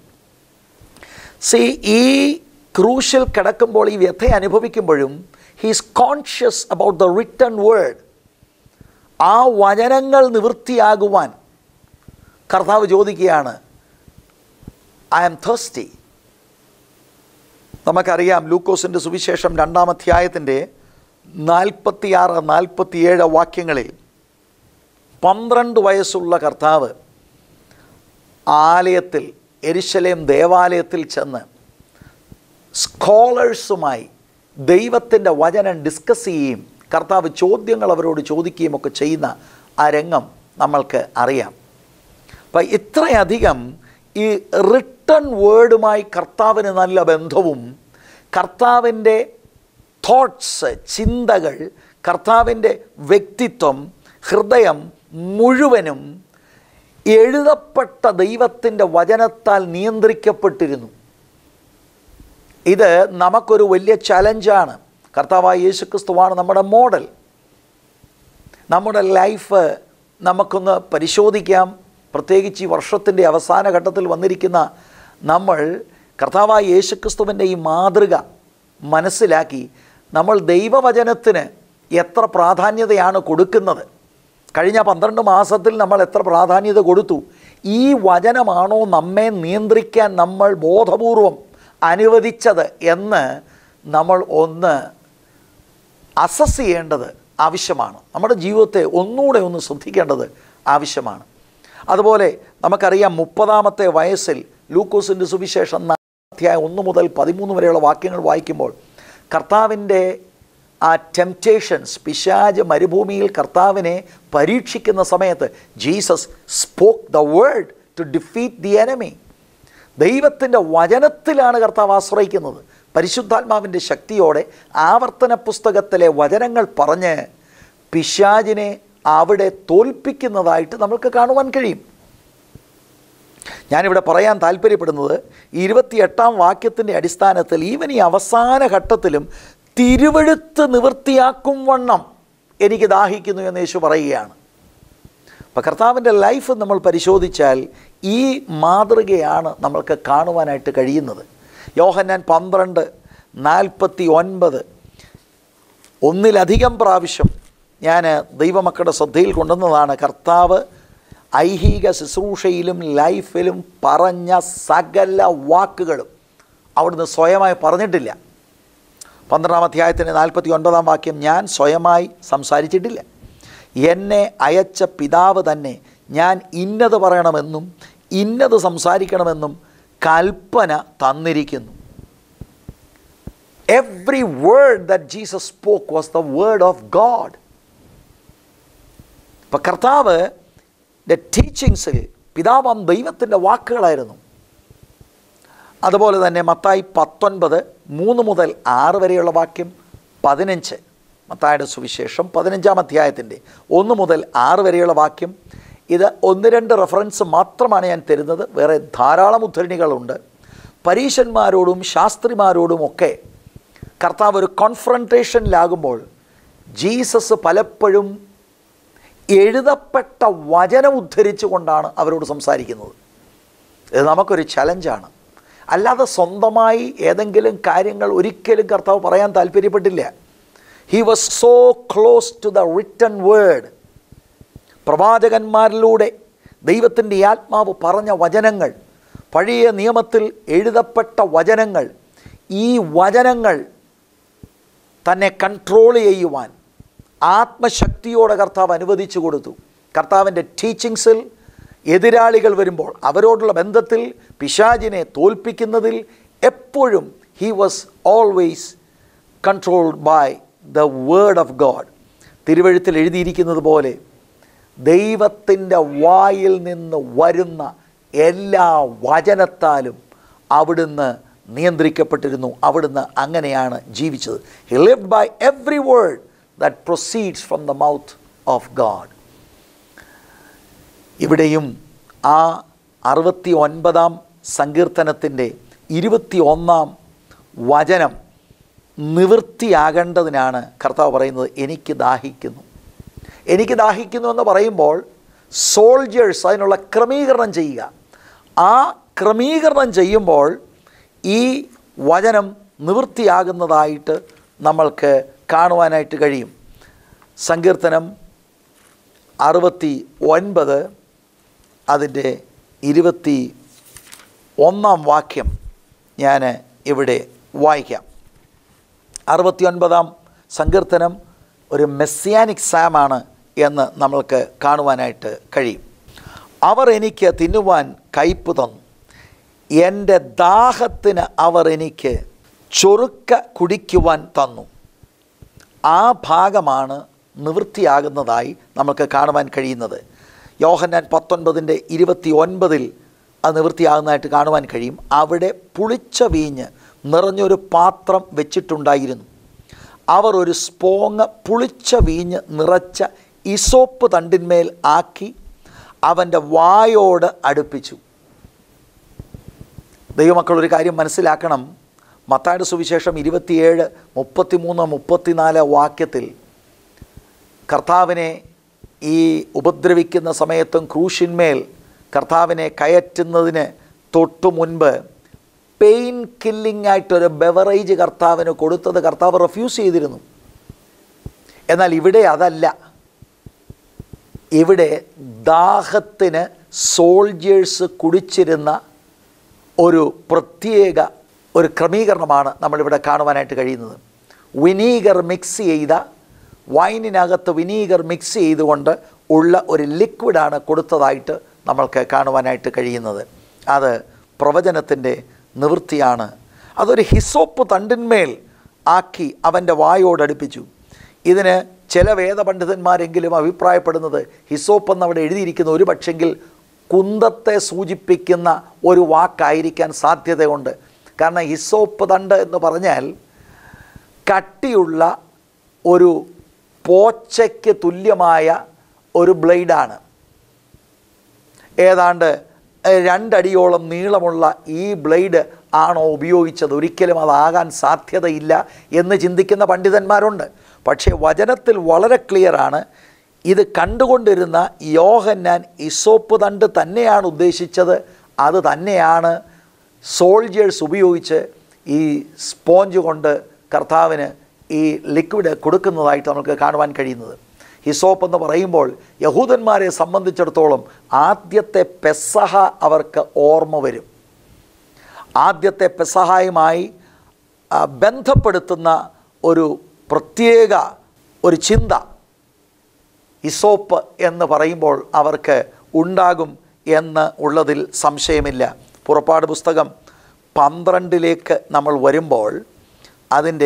ഈ ക്രൂശിൽ കിടക്കുമ്പോൾ, ഈ വ്യഥ അനുഭവിക്കുമ്പോഴും he's conscious about the written word. ആ വചനങ്ങൾ നിവൃത്തിയാകുവാൻ കർത്താവ് ചോദിക്കുകയാണ്, ഐ ആം തേഴ്സ്റ്റി. നമുക്കറിയാം ലൂക്കോസിൻ്റെ സുവിശേഷം 2-ാം അധ്യായത്തിൻ്റെ 46, 47 വാക്യങ്ങളിൽ 12 വയസ്സുള്ള കർത്താവ് ആലയത്തിൽ, യെരുശലേം ദേവാലയത്തിൽ ചെന്ന് സ്കോളേഴ്സുമായി ദൈവത്തിൻ്റെ വചനം ഡിസ്കസ് ചെയ്യുകയും കർത്താവ് ചോദ്യങ്ങൾ അവരോട് ചോദിക്കുകയും ഒക്കെ ചെയ്യുന്ന ആ രംഗം നമ്മൾക്ക് അറിയാം. അപ്പം ഇത്രയധികം ഈ റിട്ടൺ വേർഡുമായി കർത്താവിന് നല്ല ബന്ധവും, കർത്താവിൻ്റെ തോട്ട്സ്, ചിന്തകൾ, കർത്താവിൻ്റെ വ്യക്തിത്വം, ഹൃദയം മുഴുവനും എഴുതപ്പെട്ട ദൈവത്തിൻ്റെ വചനത്താൽ നിയന്ത്രിക്കപ്പെട്ടിരുന്നു. ഇത് നമുക്കൊരു വലിയ ചലഞ്ചാണ്. കർത്താവായ യേശുക്രിസ്തുവാണ് നമ്മുടെ മോഡൽ. നമ്മുടെ ലൈഫ് നമുക്കൊന്ന് പരിശോധിക്കാം. പ്രത്യേകിച്ച് ഈ വർഷത്തിൻ്റെ അവസാന ഘട്ടത്തിൽ വന്നിരിക്കുന്ന നമ്മൾ കർത്താവായ യേശുക്രിസ്തുവിൻ്റെ ഈ മാതൃക മനസ്സിലാക്കി നമ്മൾ ദൈവവചനത്തിന് എത്ര പ്രാധാന്യതയാണ് കൊടുക്കുന്നത്. കഴിഞ്ഞ 12 മാസത്തിൽ നമ്മൾ എത്ര പ്രാധാന്യത കൊടുത്തു? ഈ വചനമാണോ നമ്മെ നിയന്ത്രിക്കാൻ നമ്മൾ ബോധപൂർവം അനുവദിച്ചത് എന്ന് നമ്മൾ ഒന്ന് അസസ് ചെയ്യേണ്ടത് ആവശ്യമാണ്. നമ്മുടെ ജീവിതത്തെ ഒന്നുകൂടെ ഒന്ന് ശ്രദ്ധിക്കേണ്ടത് ആവശ്യമാണ്. അതുപോലെ നമുക്കറിയാം 30-ാമത്തെ വയസ്സിൽ ലൂക്കോസിൻ്റെ സുവിശേഷം 1 മുതൽ 13 വരെയുള്ള വാക്യങ്ങൾ വായിക്കുമ്പോൾ കർത്താവിൻ്റെ ആ ടെംപ്റ്റേഷൻസ്, പിശാച് മരുഭൂമിയിൽ കർത്താവിനെ പരീക്ഷിക്കുന്ന സമയത്ത് Jesus spoke the word to defeat the enemy. ദൈവത്തിൻ്റെ വചനത്തിലാണ് കർത്താവ് ആശ്രയിക്കുന്നത്. പരിശുദ്ധാത്മാവിൻ്റെ ശക്തിയോടെ ആവർത്തന പുസ്തകത്തിലെ വചനങ്ങൾ പറഞ്ഞ് പിശാചിനെ അവിടെ തോൽപ്പിക്കുന്നതായിട്ട് നമുക്ക് കാണുവാൻ കഴിയും. ഞാനിവിടെ പറയാൻ താല്പര്യപ്പെടുന്നത് 28-ാം വാക്യത്തിൻ്റെ അടിസ്ഥാനത്തിൽ ഈവൻ ഈ അവസാന ഘട്ടത്തിലും തിരുവെഴുത്ത് നിവൃത്തിയാക്കും വണ്ണം എനിക്ക് ദാഹിക്കുന്നു എന്ന് യേശു പറയുകയാണ്. അപ്പോൾ കർത്താവിൻ്റെ ലൈഫ് നമ്മൾ പരിശോധിച്ചാൽ ഈ മാതൃകയാണ് നമ്മൾക്ക് കാണുവാനായിട്ട് കഴിയുന്നത്. യോഹന്നാൻ 12:49 ഒന്നിലധികം പ്രാവശ്യം ഞാൻ ദൈവമക്കളുടെ ശ്രദ്ധയിൽ കൊണ്ടുവന്നതാണ്. കർത്താവ് ഐഹിക ശുശ്രൂഷയിലും ലൈഫിലും പറഞ്ഞ സകല വാക്കുകളും അവിടുന്ന് സ്വയമായി പറഞ്ഞിട്ടില്ല. 12-ാം അധ്യായത്തിൻ്റെ 49-ാം വാക്യം, ഞാൻ സ്വയമായി സംസാരിച്ചിട്ടില്ല, എന്നെ അയച്ച പിതാവ് തന്നെ ഞാൻ ഇന്നത് പറയണമെന്നും ഇന്നത് സംസാരിക്കണമെന്നും കൽപ്പന തന്നിരിക്കുന്നു. Every word that Jesus spoke was the word of God. ഇപ്പോൾ കർത്താവ് ടീച്ചിങ്സിൽ പിതാവാം ദൈവത്തിൻ്റെ വാക്കുകളായിരുന്നു. അതുപോലെ തന്നെ മത്തായി 19:3 മുതൽ 6 വരെയുള്ള വാക്യം, 15 മത്തായിയുടെ സുവിശേഷം 15-ാം അധ്യായത്തിൻ്റെ 1 മുതൽ 6 വരെയുള്ള വാക്യം. ഇത് 1-2 റെഫറൻസ് മാത്രമാണ് ഞാൻ തരുന്നത്. വേറെ ധാരാളം ഉദ്ധരണികളുണ്ട്. പരീശന്മാരോടും ശാസ്ത്രിമാരോടുമൊക്കെ കർത്താവ് ഒരു കോൺഫ്രണ്ടേഷനിലാകുമ്പോൾ ജീസസ് പലപ്പോഴും എഴുതപ്പെട്ട വചനം ഉദ്ധരിച്ചു കൊണ്ടാണ് അവരോട് സംസാരിക്കുന്നത്. ഇത് നമുക്കൊരു ചലഞ്ചാണ്. അല്ലാതെ സ്വന്തമായി ഏതെങ്കിലും കാര്യങ്ങൾ ഒരിക്കലും കർത്താവ് പറയാൻ താല്പര്യപ്പെട്ടില്ല. He was so close to the written word. പ്രവാചകന്മാരിലൂടെ ദൈവത്തിൻ്റെ ആത്മാവ് പറഞ്ഞ വചനങ്ങൾ, പഴയ നിയമത്തിൽ എഴുതപ്പെട്ട വചനങ്ങൾ, ഈ വചനങ്ങൾ തന്നെ കൺട്രോൾ ചെയ്യുവാൻ ആത്മശക്തിയോടെ കർത്താവ് അനുവദിച്ചു കൊടുത്തു. കർത്താവിൻ്റെ ടീച്ചിങ്സിൽ എതിരാളികൾ വരുമ്പോൾ അവരോടുള്ള ബന്ധത്തിൽ പിശാചിനെ തോൽപ്പിക്കുന്നതിൽ എപ്പോഴും he was always controlled by the word of God. തിരുവെഴുത്തിൽ എഴുതിയിരിക്കുന്നത് പോലെ ദൈവത്തിൻ്റെ വായിൽ നിന്ന് വരുന്ന എല്ലാ വചനത്താലും അവിടുന്ന് നിയന്ത്രിക്കപ്പെട്ടിരുന്നു. അവിടുന്ന് അങ്ങനെയാണ് ജീവിച്ചത്. He lived by every word that proceeds from the mouth of God. ഇവിടെയും ആ 69-ാം സങ്കീർത്തനത്തിൻ്റെ 21-ാം വചനം നിവൃത്തിയാകേണ്ടതിനാണ് കർത്താവ് പറയുന്നത്, എനിക്ക് ദാഹിക്കുന്നു. എനിക്ക് ദാഹിക്കുന്നു എന്ന് പറയുമ്പോൾ സോൾജേഴ്സ് അതിനുള്ള ക്രമീകരണം ചെയ്യുക. ആ ക്രമീകരണം ചെയ്യുമ്പോൾ ഈ വചനം നിവൃത്തിയാകുന്നതായിട്ട് നമ്മൾക്ക് കാണുവാനായിട്ട് കഴിയും. സങ്കീർത്തനം 69 അതിൻ്റെ 21-ാം വാക്യം ഞാൻ ഇവിടെ വായിക്കാം. 69-ാം സങ്കീർത്തനം ഒരു മെസ്സിയാനിക് സാമാണ് എന്ന് നമ്മൾക്ക് കാണുവാനായിട്ട് കഴിയും. അവർ എനിക്ക് തിന്നുവാൻ കയ്പ് തന്നു, എൻ്റെ ദാഹത്തിന് അവർ എനിക്ക് ചൊറുക്ക കുടിക്കുവാൻ തന്നു. ആ ഭാഗമാണ് നിവൃത്തിയാകുന്നതായി നമുക്ക് കാണുവാൻ കഴിയുന്നത്. യോഹന്നാൻ 19:29 അത് നിവൃത്തിയാകുന്നതായിട്ട് കാണുവാൻ കഴിയും. അവിടെ പുളിച്ച വീഞ്ഞ് നിറഞ്ഞൊരു പാത്രം വെച്ചിട്ടുണ്ടായിരുന്നു. അവർ ഒരു സ്പോങ് പുളിച്ച വീഞ്ഞ് നിറച്ച ഇസോപ്പ് തണ്ടിന്മേൽ ആക്കി അവൻ്റെ വായോട് അടുപ്പിച്ചു. ദൈവമക്കൾ ഒരു കാര്യം മനസ്സിലാക്കണം. മത്തായിയുടെ സുവിശേഷം 27, 33, 34 വാക്യത്തിൽ കർത്താവിനെ ഈ ഉപദ്രവിക്കുന്ന സമയത്തും ക്രൂശിന്മേൽ കർത്താവിനെ കയറ്റുന്നതിന് തൊട്ടു മുൻപ് പെയിൻ കില്ലിംഗ് ആയിട്ടൊരു ബെവറേജ് കർത്താവിന് കൊടുത്തത് കർത്താവ് റെഫ്യൂസ് ചെയ്തിരുന്നു. എന്നാൽ ഇവിടെ അതല്ല. ഇവിടെ ദാഹത്തിന് സോൾജേഴ്സ് കുടിച്ചിരുന്ന ഒരു പ്രത്യേക ഒരു ക്രമീകരണമാണ് നമ്മളിവിടെ കാണുവാനായിട്ട് കഴിയുന്നത്. വിനീഗർ മിക്സ് ചെയ്ത വൈനിനകത്ത് വിനീഗർ മിക്സ് ചെയ്തുകൊണ്ട് ഉള്ള ഒരു ലിക്വിഡാണ് കൊടുത്തതായിട്ട് നമ്മൾക്ക് കാണുവാനായിട്ട് കഴിയുന്നത്. അത് പ്രവചനത്തിൻ്റെ നിവൃത്തിയാണ്. അതൊരു ഹിസോപ്പ് തണ്ടിന്മേൽ ആക്കി അവൻ്റെ വായോടടുപ്പിച്ചു. ഇതിന് ചില വേദപണ്ഡിതന്മാരെങ്കിലും അഭിപ്രായപ്പെടുന്നത് ഹിസോപ്പ് എന്നവിടെ എഴുതിയിരിക്കുന്ന ഒരു പക്ഷെങ്കിൽ കുന്തത്തെ സൂചിപ്പിക്കുന്ന ഒരു വാക്കായിരിക്കാൻ സാധ്യതയുണ്ട്. കാരണം ഹിസോപ്പ് തണ്ട് എന്ന് പറഞ്ഞാൽ കട്ടിയുള്ള ഒരു പോച്ചയ്ക്ക് തുല്യമായ ഒരു ബ്ലേഡാണ്. ഏതാണ്ട് 2 അടിയോളം നീളമുള്ള ഈ ബ്ലേഡ് ആണോ ഉപയോഗിച്ചത്? ഒരിക്കലും അതാകാൻ സാധ്യതയില്ല എന്ന് ചിന്തിക്കുന്ന പണ്ഡിതന്മാരുണ്ട്. പക്ഷേ വചനത്തിൽ വളരെ ക്ലിയറാണ്. ഇത് കണ്ടുകൊണ്ടിരുന്ന യോഹന്നാൻ ഇസോപ്പ് തണ്ട് തന്നെയാണ് ഉദ്ദേശിച്ചത്. അത് തന്നെയാണ് സോൾജേഴ്സ് ഉപയോഗിച്ച് ഈ സ്പോഞ്ച് കൊണ്ട് കർത്താവിന് ഈ ലിക്വിഡ് കൊടുക്കുന്നതായിട്ട് നമുക്ക് കാണുവാൻ കഴിയുന്നത്. ഹിസോപ്പ് എന്ന് പറയുമ്പോൾ യഹൂദന്മാരെ സംബന്ധിച്ചിടത്തോളം ആദ്യത്തെ പെസഹ അവർക്ക് ഓർമ്മ വരും. ആദ്യത്തെ പെസഹായുമായി ബന്ധപ്പെടുത്തുന്ന ഒരു പ്രത്യേക ഒരു ചിന്ത ഹിസോപ്പ് എന്ന് പറയുമ്പോൾ അവർക്ക് ഉണ്ടാകും എന്ന് ഉള്ളതിൽ സംശയമില്ല. പുറപ്പാട് പുസ്തകം 12 നമ്മൾ വരുമ്പോൾ അതിൻ്റെ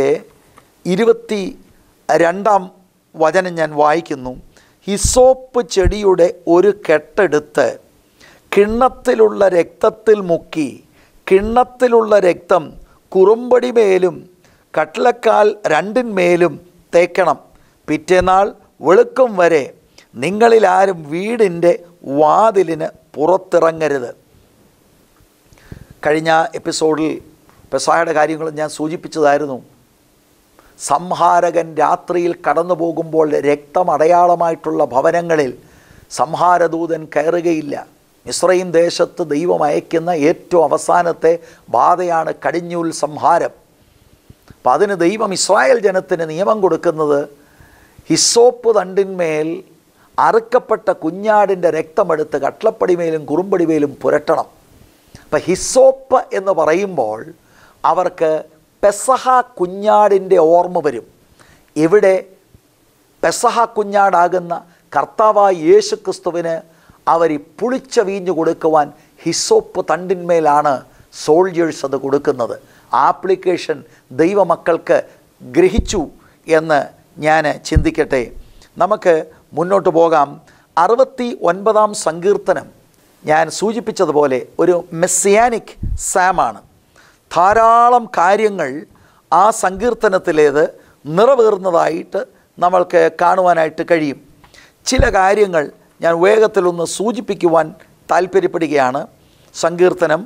22 വചനം ഞാൻ വായിക്കുന്നു. ഹിസോപ്പ് ചെടിയുടെ ഒരു കെട്ടെടുത്ത് കിണ്ണത്തിലുള്ള രക്തത്തിൽ മുക്കി കിണ്ണത്തിലുള്ള രക്തം കുറുമ്പടിമേലും കട്ടിലക്കാൽ 2 തേക്കണം. പിറ്റേന്നാൾ വെളുക്കും വരെ നിങ്ങളിലാരും വീടിൻ്റെ വാതിലിന് പുറത്തിറങ്ങരുത്. കഴിഞ്ഞ എപ്പിസോഡിൽ പെസഹയുടെ കാര്യങ്ങൾ ഞാൻ സൂചിപ്പിച്ചതായിരുന്നു. സംഹാരകൻ രാത്രിയിൽ കടന്നു പോകുമ്പോൾ രക്തമടയാളമായിട്ടുള്ള ഭവനങ്ങളിൽ സംഹാരദൂതൻ കയറുകയില്ല. മിസ്രയീം ദേശത്ത് ദൈവം അയക്കുന്ന ഏറ്റവും അവസാനത്തെ ബാധയാണ് കടിഞ്ഞൂൽ സംഹാരം. അപ്പം അതിന് ദൈവം ഇസ്രായേൽ ജനത്തിന് നിയമം കൊടുക്കുന്നത് ഹിസോപ്പ് തണ്ടിന്മേൽ അറുക്കപ്പെട്ട കുഞ്ഞാടിൻ്റെ രക്തമെടുത്ത് കട്ലപ്പടിമേലും കുറുമ്പടിമേലും പുരട്ടണം. അപ്പം ഹിസോപ്പ് എന്ന് പറയുമ്പോൾ അവർക്ക് പെസഹ കുഞ്ഞാടിൻ്റെ ഓർമ്മ വരും. ഇവിടെ പെസഹ കുഞ്ഞാടാകുന്ന കർത്താവായ യേശു ക്രിസ്തുവിന് അവർ ഈ പുളിച്ച വീഞ്ഞു കൊടുക്കുവാൻ ഹിസോപ്പ് തണ്ടിന്മേലാണ് സോൾജേഴ്സ് അത് കൊടുക്കുന്നത്. ആപ്ലിക്കേഷൻ ദൈവമക്കൾക്ക് ഗ്രഹിച്ചു എന്ന് ഞാൻ ചിന്തിക്കട്ടെ. നമുക്ക് മുന്നോട്ട് പോകാം. 69 സങ്കീർത്തനം ഞാൻ സൂചിപ്പിച്ചതുപോലെ ഒരു മെസ്സിയാനിക് സാമാണ്. ധാരാളം കാര്യങ്ങൾ ആ സങ്കീർത്തനത്തിലേത് നിറവേറുന്നതായിട്ട് നമ്മൾക്ക് കാണുവാനായിട്ട് കഴിയും. ചില കാര്യങ്ങൾ ഞാൻ വേഗത്തിലൊന്ന് സൂചിപ്പിക്കുവാൻ താല്പര്യപ്പെടുകയാണ്. സങ്കീർത്തനം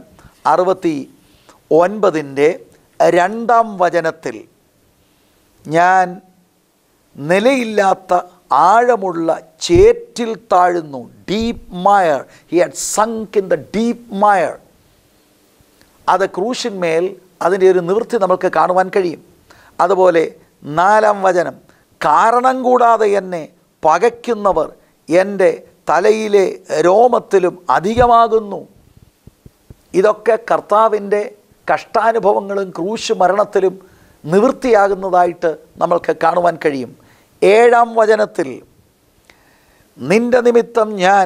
69 2 വചനത്തിൽ ഞാൻ നിലയില്ലാത്ത ആഴമുള്ള ചേറ്റിൽ താഴുന്നു. Deep mire, he had sunk in the deep mire. അത് ക്രൂശിന്മേൽ അതിൻ്റെ ഒരു നിവൃത്തി നമുക്ക് കാണുവാൻ കഴിയും. അതുപോലെ 4 വചനം, കാരണം കൂടാതെ എന്നെ പകയ്ക്കുന്നവർ എൻ്റെ തലയിലെ രോമത്തിലും അധികമാകുന്നു. ഇതൊക്കെ കർത്താവിൻ്റെ കഷ്ടാനുഭവങ്ങളും ക്രൂശ് മരണത്തിലും നിവൃത്തിയാകുന്നതായിട്ട് നമ്മൾക്ക് കാണുവാൻ കഴിയും. 7-ാം വചനത്തിൽ നിന്റെ നിമിത്തം ഞാൻ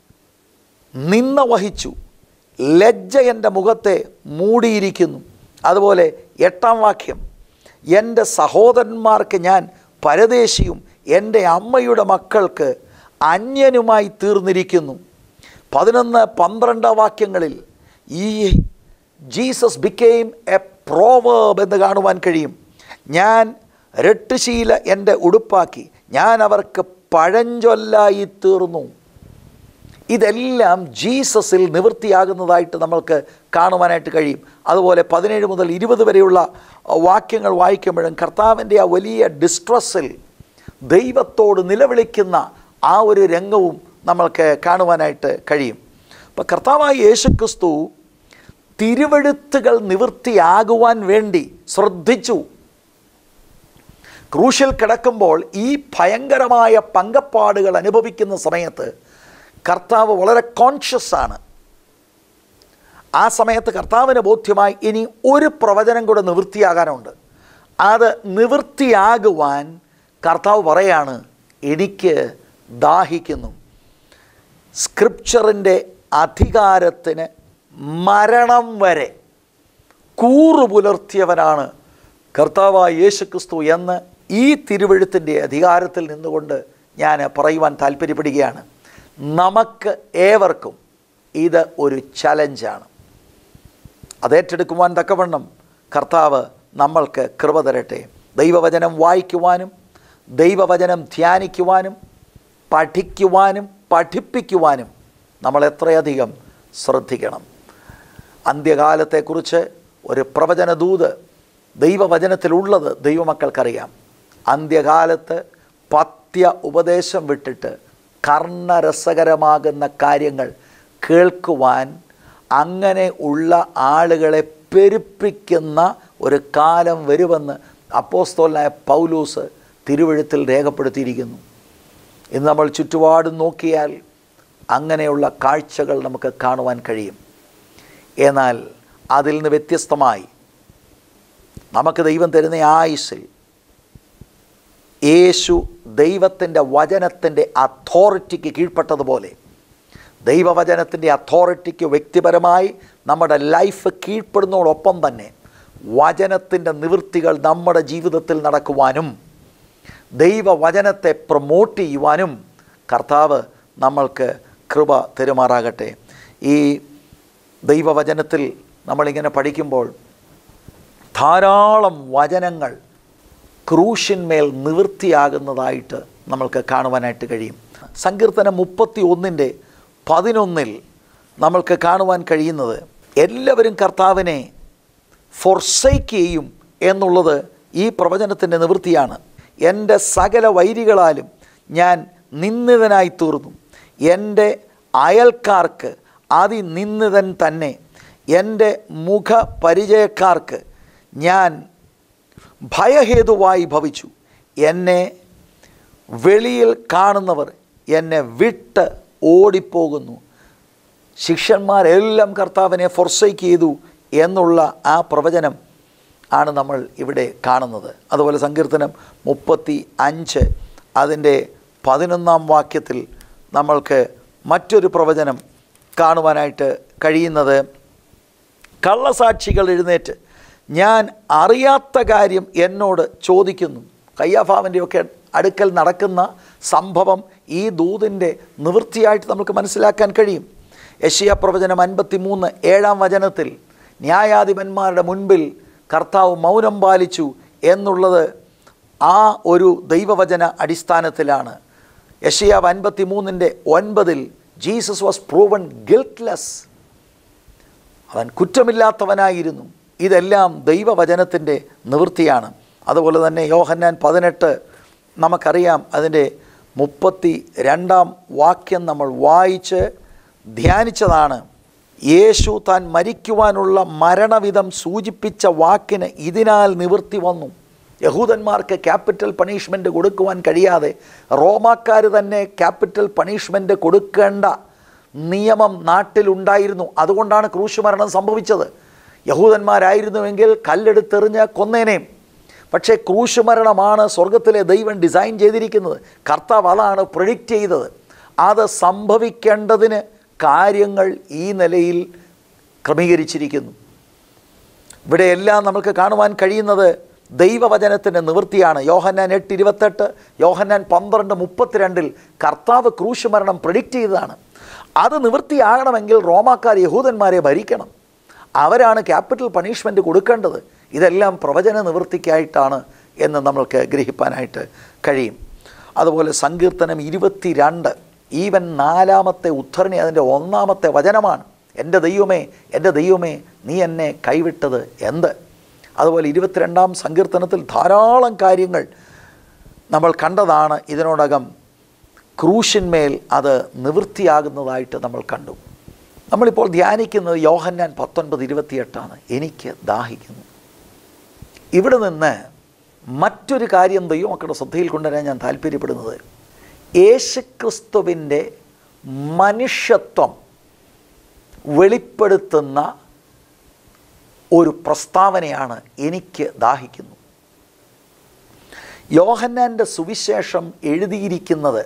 നിന്ന വഹിച്ചു, ലജ്ജ എൻ്റെ മുഖത്തെ മൂടിയിരിക്കുന്നു. അതുപോലെ 8-ാം വാക്യം, എൻ്റെ സഹോദരന്മാർക്ക് ഞാൻ പരദേശിയും എൻ്റെ അമ്മയുടെ മക്കൾക്ക് അന്യനുമായി തീർന്നിരിക്കുന്നു. 11-12 വാക്യങ്ങളിൽ ഈ ജീസസ് ബിക്കെയിം എ പ്രോവേർബ് എന്ന് കാണുവാൻ കഴിയും. ഞാൻ രട്ടുശീല എൻ്റെ ഉടുപ്പാക്കി, ഞാൻ അവർക്ക് പഴഞ്ചൊല്ലായി തീർന്നു. ഇതെല്ലാം ജീസസിൽ നിവൃത്തിയാകുന്നതായിട്ട് നമ്മൾക്ക് കാണുവാനായിട്ട് കഴിയും. അതുപോലെ 17 മുതൽ 20 വരെയുള്ള വാക്യങ്ങൾ വായിക്കുമ്പോഴും കർത്താവിൻ്റെ ആ വലിയ ഡിസ്ട്രസ്സിൽ ദൈവത്തോട് നിലവിളിക്കുന്ന ആ ഒരു രംഗവും നമ്മൾക്ക് കാണുവാനായിട്ട് കഴിയും. അപ്പോൾ കർത്താവായ യേശുക്രിസ്തു തിരുവെഴുത്തുകൾ നിവൃത്തിയാകുവാൻ വേണ്ടി ശ്രദ്ധിച്ചു. ക്രൂശിൽ കിടക്കുമ്പോൾ ഈ ഭയങ്കരമായ പങ്കപ്പാടുകൾ അനുഭവിക്കുന്ന സമയത്ത് കർത്താവ് വളരെ കോൺഷ്യസ് ആണ്. ആ സമയത്ത് കർത്താവിന് ബോധ്യമായി ഇനി ഒരു പ്രവചനം കൂടെ നിവൃത്തിയാകാനുണ്ട്. അത് നിവൃത്തിയാകുവാൻ കർത്താവ് പറയാണ്, എനിക്ക് ദാഹിക്കുന്നു. സ്ക്രിപ്ചറിൻ്റെ അധികാരത്തിന് മരണം വരെ കൂറുപുലർത്തിയവനാണ് കർത്താവായ യേശുക്രിസ്തു എന്ന് ഈ തിരുവെഴുത്തിൻ്റെ അധികാരത്തിൽ നിന്നുകൊണ്ട് ഞാൻ പറയുവാൻ താല്പര്യപ്പെടുകയാണ്. നമുക്ക് ഏവർക്കും ഇത് ഒരു ചലഞ്ചാണ്. അതേറ്റെടുക്കുവാൻ തക്കവണ്ണം കർത്താവ് നമ്മൾക്ക് കൃപ തരട്ടെ. ദൈവവചനം വായിക്കുവാനും ദൈവവചനം ധ്യാനിക്കുവാനും പഠിക്കുവാനും പഠിപ്പിക്കുവാനും നമ്മൾ എത്രയധികം ശ്രദ്ധിക്കണം. അന്ത്യകാലത്തെക്കുറിച്ച് ഒരു പ്രവചനദൂത് ദൈവവചനത്തിലുള്ളത് ദൈവമക്കൾക്കറിയാം. അന്ത്യകാലത്ത് പഥ്യ ഉപദേശം വിട്ടിട്ട് കർണരസകരമാകുന്ന കാര്യങ്ങൾ കേൾക്കുവാൻ അങ്ങനെ ഉള്ള ആളുകളെ പെരുപ്പിക്കുന്ന ഒരു കാലം വരുമെന്ന് അപ്പോസ്തലനായ പൗലോസ് തിരുവെഴുത്തിൽ രേഖപ്പെടുത്തിയിരിക്കുന്നു. ഇന്ന് നമ്മൾ ചുറ്റുപാടും നോക്കിയാൽ അങ്ങനെയുള്ള കാഴ്ചകൾ നമുക്ക് കാണുവാൻ കഴിയും. എന്നാൽ അതിൽ നിന്ന് വ്യത്യസ്തമായി നമുക്ക് ദൈവം തരുന്ന ആയുസ്സിൽ യേശു ദൈവത്തിൻ്റെ വചനത്തിൻ്റെ അതോറിറ്റിക്ക് കീഴ്പ്പെട്ടതുപോലെ ദൈവവചനത്തിൻ്റെ അതോറിറ്റിക്ക് വ്യക്തിപരമായി നമ്മുടെ ലൈഫ് കീഴ്പ്പെടുന്നതോടൊപ്പം തന്നെ വചനത്തിൻ്റെ നിവൃത്തികൾ നമ്മുടെ ജീവിതത്തിൽ നടക്കുവാനും ദൈവവചനത്തെ പ്രൊമോട്ട് ചെയ്യുവാനും കർത്താവ് നമ്മൾക്ക് കൃപ തരുമാറാകട്ടെ. ഈ ദൈവവചനത്തിൽ നമ്മളിങ്ങനെ പഠിക്കുമ്പോൾ ധാരാളം വചനങ്ങൾ ക്രൂശിന്മേൽ നിവൃത്തിയാകുന്നതായിട്ട് നമ്മൾക്ക് കാണുവാനായിട്ട് കഴിയും. സങ്കീർത്തനം 31:11 നമ്മൾക്ക് കാണുവാൻ കഴിയുന്നത് എല്ലാവരും കർത്താവിനെ forsake ചെയ്യും എന്നുള്ളത് ഈ പ്രവചനത്തിൻ്റെ നിവൃത്തിയാണ്. എൻ്റെ സകല വൈരികളാലും ഞാൻ നിന്ദിതനായി തീർന്നു. എൻ്റെ അയൽക്കാർക്ക് അതിനിന്ദിതൻ തന്നെ. എൻ്റെ മുഖപരിചയക്കാർക്ക് ഞാൻ ഭയഹേതുവായി ഭവിച്ചു. എന്നെ വെളിയിൽ കാണുന്നവർ എന്നെ വിട്ട് ഓടിപ്പോകുന്നു. ശിഷ്യന്മാരെല്ലാം കർത്താവിനെ forsake ചെയ്തു എന്നുള്ള ആ പ്രവചനം ആണ് നമ്മൾ ഇവിടെ കാണുന്നത്. അതുപോലെ സങ്കീർത്തനം 35 അതിൻ്റെ 11 വാക്യത്തിൽ നമ്മൾക്ക് മറ്റൊരു പ്രവചനം കാണുവാനായിട്ട് കഴിയുന്നത്, കള്ളസാക്ഷികൾ എഴുന്നേറ്റ് ഞാൻ അറിയാത്ത കാര്യം എന്നോട് ചോദിക്കുന്നു. കയ്യാഫാവിൻ്റെയൊക്കെ അടുക്കൽ നടക്കുന്ന സംഭവം ഈ ദൂതിൻ്റെ നിവൃത്തിയായിട്ട് നമുക്ക് മനസ്സിലാക്കാൻ കഴിയും. യെശയ്യാ പ്രവചനം 53:7 ന്യായാധിപന്മാരുടെ മുൻപിൽ കർത്താവ് മൗനം പാലിച്ചു എന്നുള്ളത് ആ ഒരു ദൈവവചന അടിസ്ഥാനത്തിലാണ്. യെശയ്യാ 53:9 ജീസസ് വാസ് പ്രൂവൺ ഗിൽറ്റ്ലെസ്, അവൻ കുറ്റമില്ലാത്തവനായിരുന്നു. ഇതെല്ലാം ദൈവവചനത്തിൻ്റെ നിവൃത്തിയാണ്. അതുപോലെ തന്നെ യോഹന്നാൻ 18 നമുക്കറിയാം, അതിൻ്റെ 32 വാക്യം നമ്മൾ വായിച്ച് ധ്യാനിച്ചതാണ്. യേശു താൻ മരിക്കുവാനുള്ള മരണവിധം സൂചിപ്പിച്ച വാക്കിന് ഇതിനാൽ നിവൃത്തി വന്നു. യഹൂദന്മാർക്ക് ക്യാപിറ്റൽ പണിഷ്മെൻറ്റ് കൊടുക്കുവാൻ കഴിയാതെ റോമാക്കാർ തന്നെ ക്യാപിറ്റൽ പണിഷ്മെൻറ്റ് കൊടുക്കേണ്ട നിയമം നാട്ടിലുണ്ടായിരുന്നു. അതുകൊണ്ടാണ് ക്രൂശ് മരണം സംഭവിച്ചത്. യഹൂദന്മാരായിരുന്നുവെങ്കിൽ കല്ലെടുത്തെറിഞ്ഞ് കൊന്നേനേം. പക്ഷേ ക്രൂശ് മരണമാണ് സ്വർഗത്തിലെ ദൈവം ഡിസൈൻ ചെയ്തിരിക്കുന്നത്. കർത്താവ് അതാണ് പ്രെഡിക്റ്റ് ചെയ്തത്. അത് സംഭവിക്കേണ്ടതിന് കാര്യങ്ങൾ ഈ നിലയിൽ ക്രമീകരിച്ചിരിക്കുന്നു. ഇവിടെയെല്ലാം നമുക്ക് കാണുവാൻ കഴിയുന്നത് ദൈവവചനത്തിൻ്റെ നിവൃത്തിയാണ്. യോഹന്നാൻ 8:28, യോഹന്നാൻ 12:32 കർത്താവ് ക്രൂശ് മരണം പ്രെഡിക്റ്റ് ചെയ്തതാണ്. അത് നിവൃത്തിയാകണമെങ്കിൽ റോമാക്കാർ യഹൂദന്മാരെ ഭരിക്കണം. അവരാണ് ക്യാപിറ്റൽ പണിഷ്മെൻറ്റ് കൊടുക്കേണ്ടത്. ഇതെല്ലാം പ്രവചന നിവൃത്തിക്കായിട്ടാണ് എന്ന് നമ്മൾക്ക് ഗ്രഹിപ്പാനായിട്ട് കഴിയും. അതുപോലെ സങ്കീർത്തനം 22 ഈവൻ 4-ാമത്തെ ഉദ്ധരണി അതിൻ്റെ 1-ാമത്തെ വചനമാണ്. എൻ്റെ ദൈവമേ, എൻ്റെ ദൈവമേ, നീ എന്നെ കൈവിട്ടത് എന്ത്. അതുപോലെ 22-ാം സങ്കീർത്തനത്തിൽ ധാരാളം കാര്യങ്ങൾ നമ്മൾ കണ്ടതാണ്. ഇതിനോടകം ക്രൂശിന്മേൽ അത് നിവൃത്തിയാകുന്നതായിട്ട് നമ്മൾ കണ്ടു. നമ്മളിപ്പോൾ ധ്യാനിക്കുന്നത് യോഹന്നാൻ 19:28 എനിക്ക് ദാഹിക്കുന്നു. ഇവിടെ നിന്ന് മറ്റൊരു കാര്യം ദൈവമക്കളുടെ ശ്രദ്ധയിൽ കൊണ്ടുവരാൻ ഞാൻ താല്പര്യപ്പെടുന്നത്, യേശുക്രിസ്തുവിൻ്റെ മനുഷ്യത്വം വെളിപ്പെടുത്തുന്ന ഒരു പ്രസ്താവനയാണ് എനിക്ക് ദാഹിക്കുന്നു. യോഹന്നാൻ്റെ സുവിശേഷം എഴുതിയിരിക്കുന്നത്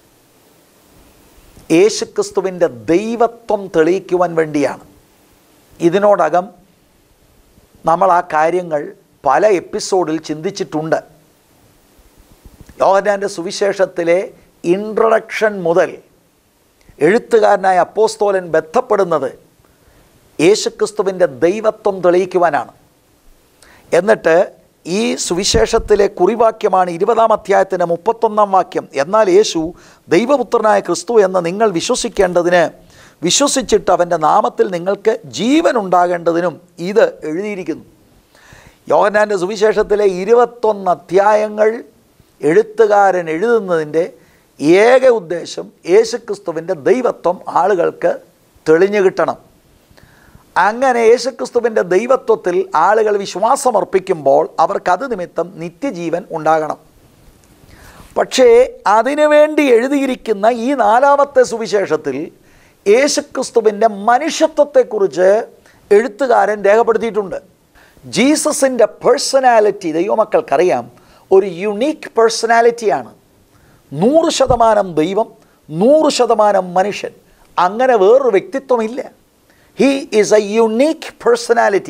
യേശുക്രിസ്തുവിൻ്റെ ദൈവത്വം തെളിയിക്കുവാൻ വേണ്ടിയാണ്. ഇതിനോടകം നമ്മൾ ആ കാര്യങ്ങൾ പല എപ്പിസോഡിൽ ചിന്തിച്ചിട്ടുണ്ട്. യോഹന്നാൻ്റെ സുവിശേഷത്തിലെ ഇൻട്രൊഡക്ഷൻ മുതൽ എഴുത്തുകാരനായ അപ്പോസ്തോലൻ ബന്ധപ്പെടുന്നത് യേശുക്രിസ്തുവിൻ്റെ ദൈവത്വം തെളിയിക്കുവാനാണ്. എന്നിട്ട് ഈ സുവിശേഷത്തിലെ കുറിവാക്യമാണ് 20-ാം അധ്യായത്തിൻ്റെ 31-ാം വാക്യം. എന്നാൽ യേശു ദൈവപുത്രനായ ക്രിസ്തു എന്ന് നിങ്ങൾ വിശ്വസിക്കേണ്ടതിന്, വിശ്വസിച്ചിട്ട് അവൻ്റെ നാമത്തിൽ നിങ്ങൾക്ക് ജീവൻ ഉണ്ടാകേണ്ടതിനും ഇത് എഴുതിയിരിക്കുന്നു. യോഹന്നാൻ്റെ സുവിശേഷത്തിലെ 21 അധ്യായങ്ങൾ എഴുത്തുകാരൻ എഴുതുന്നതിൻ്റെ ഏക ഉദ്ദേശം യേശുക്രിസ്തുവിൻ്റെ ദൈവത്വം ആളുകൾക്ക് തെളിഞ്ഞു കിട്ടണം. അങ്ങനെ യേശുക്രിസ്തുവിൻ്റെ ദൈവത്വത്തിൽ ആളുകൾ വിശ്വാസമർപ്പിക്കുമ്പോൾ അവർക്കത് നിമിത്തം നിത്യജീവൻ ഉണ്ടാകണം. പക്ഷേ അതിനുവേണ്ടി എഴുതിയിരിക്കുന്ന ഈ 4-ാമത്തെ സുവിശേഷത്തിൽ യേശുക്രിസ്തുവിൻ്റെ മനുഷ്യത്വത്തെക്കുറിച്ച് എഴുത്തുകാരൻ രേഖപ്പെടുത്തിയിട്ടുണ്ട്. ജീസസിൻ്റെ പേഴ്സണാലിറ്റി ദൈവമക്കൾക്കറിയാം, ഒരു യുണീക്ക് പേഴ്സണാലിറ്റിയാണ്. 100% ദൈവം, 100% മനുഷ്യൻ. അങ്ങനെ വേറൊരു വ്യക്തിത്വമില്ല. He is a unique personality.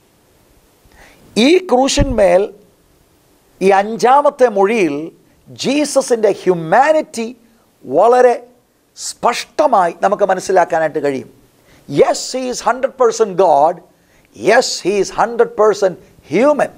ഈ ക്രൂശിന്മേൽ ഈ 5-ാമത്തെ മൊഴിയിൽ ജീസസിൻ്റെ ഹ്യൂമാനിറ്റി വളരെ സ്പഷ്ടമായി നമുക്ക് മനസ്സിലാക്കാനായിട്ട് കഴിയും. Yes, he is 100% God. Yes, he is 100% human.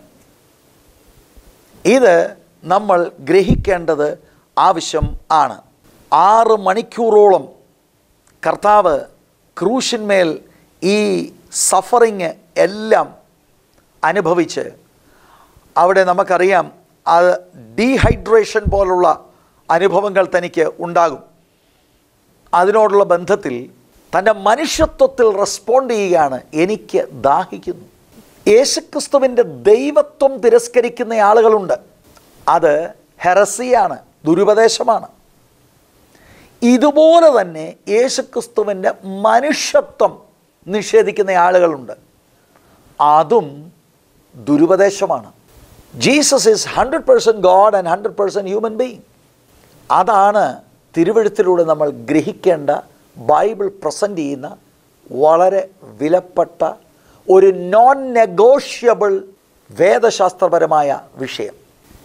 ഇത് നമ്മൾ ഗ്രഹിക്കേണ്ടത് ആവശ്യം ആണ്. 6 മണിക്കൂറോളം കർത്താവ് ക്രൂശിന്മേൽ ഈ സഫറിങ് എല്ലാം അനുഭവിച്ച് അവിടെ നമുക്കറിയാം അത് ഡീഹൈഡ്രേഷൻ പോലുള്ള അനുഭവങ്ങൾ തനിക്ക് ഉണ്ടാകും. അതിനോടുള്ള ബന്ധത്തിൽ തൻ്റെ മനുഷ്യത്വത്തിൽ റെസ്പോണ്ട് ചെയ്യുകയാണ്, എനിക്ക് ദാഹിക്കുന്നു. യേശുക്രിസ്തുവിൻ്റെ ദൈവത്വം തിരസ്കരിക്കുന്ന ആളുകളുണ്ട്. അത് ഹെറസിയാണ്, ദുരുപദേശമാണ്. ഇതുപോലെ തന്നെ യേശുക്രിസ്തുവിൻ്റെ മനുഷ്യത്വം നിഷേധിക്കുന്ന ആളുകളുണ്ട്. അതും ദുരുപദേശമാണ്. Jesus is 100% God and 100% human being. അതാണ് തിരുവെഴുത്തിലൂടെ നമ്മൾ ഗ്രഹിക്കേണ്ട, ബൈബിൾ പ്രസൻറ്റ് ചെയ്യുന്ന വളരെ വിലപ്പെട്ട ഒരു നോൺ നെഗോഷ്യബിൾ വേദശാസ്ത്രപരമായ വിഷയം.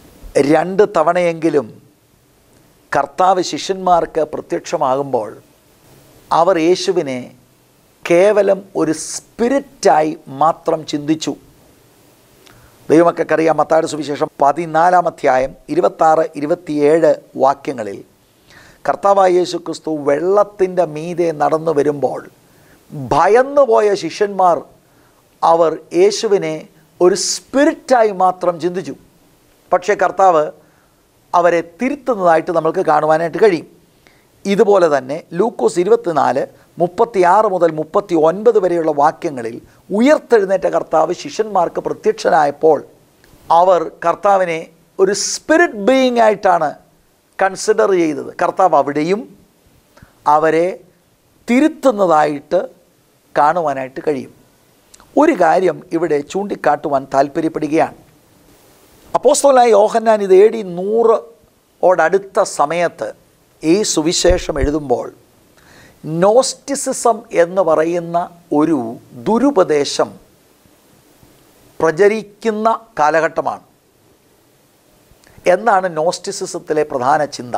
2 തവണയെങ്കിലും കർത്താവ് ശിഷ്യന്മാർക്ക് പ്രത്യക്ഷമാകുമ്പോൾ അവർ യേശുവിനെ കേവലം ഒരു സ്പിരിറ്റായി മാത്രം ചിന്തിച്ചു. ദൈവമക്കൾക്കറിയാം, മത്തായിയുടെ സുവിശേഷം 14-ാം അധ്യായം 26-27 വാക്യങ്ങളിൽ കർത്താവായ യേശു ക്രിസ്തു വെള്ളത്തിൻ്റെ മീതെ നടന്നു വരുമ്പോൾ ഭയന്നുപോയ ശിഷ്യന്മാർ അവർ യേശുവിനെ ഒരു സ്പിരിറ്റായി മാത്രം ചിന്തിച്ചു. പക്ഷേ കർത്താവ് അവരെ തിരുത്തുന്നതായിട്ട് നമുക്ക് കാണുവാനായിട്ട് കഴിയും. ഇതുപോലെ തന്നെ ലൂക്കോസ് 24:36 മുതൽ 39 വരെയുള്ള വാക്യങ്ങളിൽ ഉയർത്തെഴുന്നേറ്റ കർത്താവ് ശിഷ്യന്മാർക്ക് പ്രത്യക്ഷനായപ്പോൾ അവർ കർത്താവിനെ ഒരു സ്പിരിറ്റ് ബീയിങ് ആയിട്ടാണ് കൺസിഡർ ചെയ്തത്. കർത്താവ് അവിടെയും അവരെ തിരുത്തുന്നതായിട്ട് കാണുവാനായിട്ട് കഴിയും. ഒരു കാര്യം ഇവിടെ ചൂണ്ടിക്കാട്ടുവാൻ താല്പര്യപ്പെടുകയാണ്. അപ്പോസ്തലനായ യോഹന്നാൻ ഇത് AD 100 സമയത്ത് ഈ സുവിശേഷം എഴുതുമ്പോൾ നോസ്റ്റിസിസം എന്ന് പറയുന്ന ഒരു ദുരുപദേശം പ്രചരിക്കുന്ന കാലഘട്ടമാണ്. എന്നാണ് നോസ്റ്റിസിസത്തിലെ പ്രധാന ചിന്ത?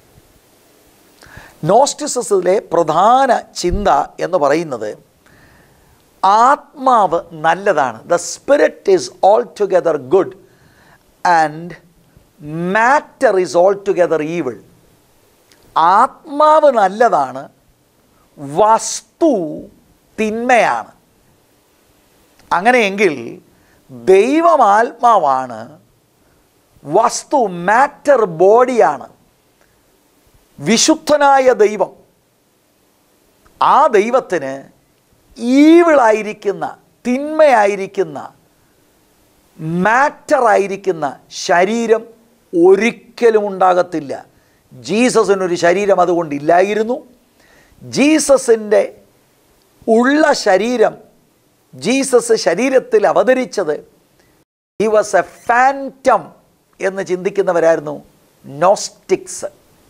നോസ്റ്റിസിസത്തിലെ പ്രധാന ചിന്ത എന്ന് പറയുന്നത് ആത്മാവ് നല്ലതാണ്. The spirit is altogether good and matter is altogether evil. ആത്മാവ് നല്ലതാണ്, വസ്തു തിന്മയാണ്. അങ്ങനെയെങ്കിൽ ദൈവം ആത്മാവാണ്, വസ്തു മാറ്റർ ബോഡിയാണ്. വിശുദ്ധനായ ദൈവം, ആ ദൈവത്തിന് ഈവിളായിരിക്കുന്ന, തിന്മയായിരിക്കുന്ന, മാറ്ററായിരിക്കുന്ന ശരീരം ഒരിക്കലും ഉണ്ടാകത്തില്ല. ജീസസിനൊരു ശരീരം അതുകൊണ്ടില്ലായിരുന്നു. ജീസസിൻ്റെ ഉള്ള ശരീരം, ജീസസ് ശരീരത്തിൽ അവതരിച്ചത് ഹി വാസ് എ ഫാൻറ്റം എന്ന് ചിന്തിക്കുന്നവരായിരുന്നു നോസ്റ്റിക്സ്.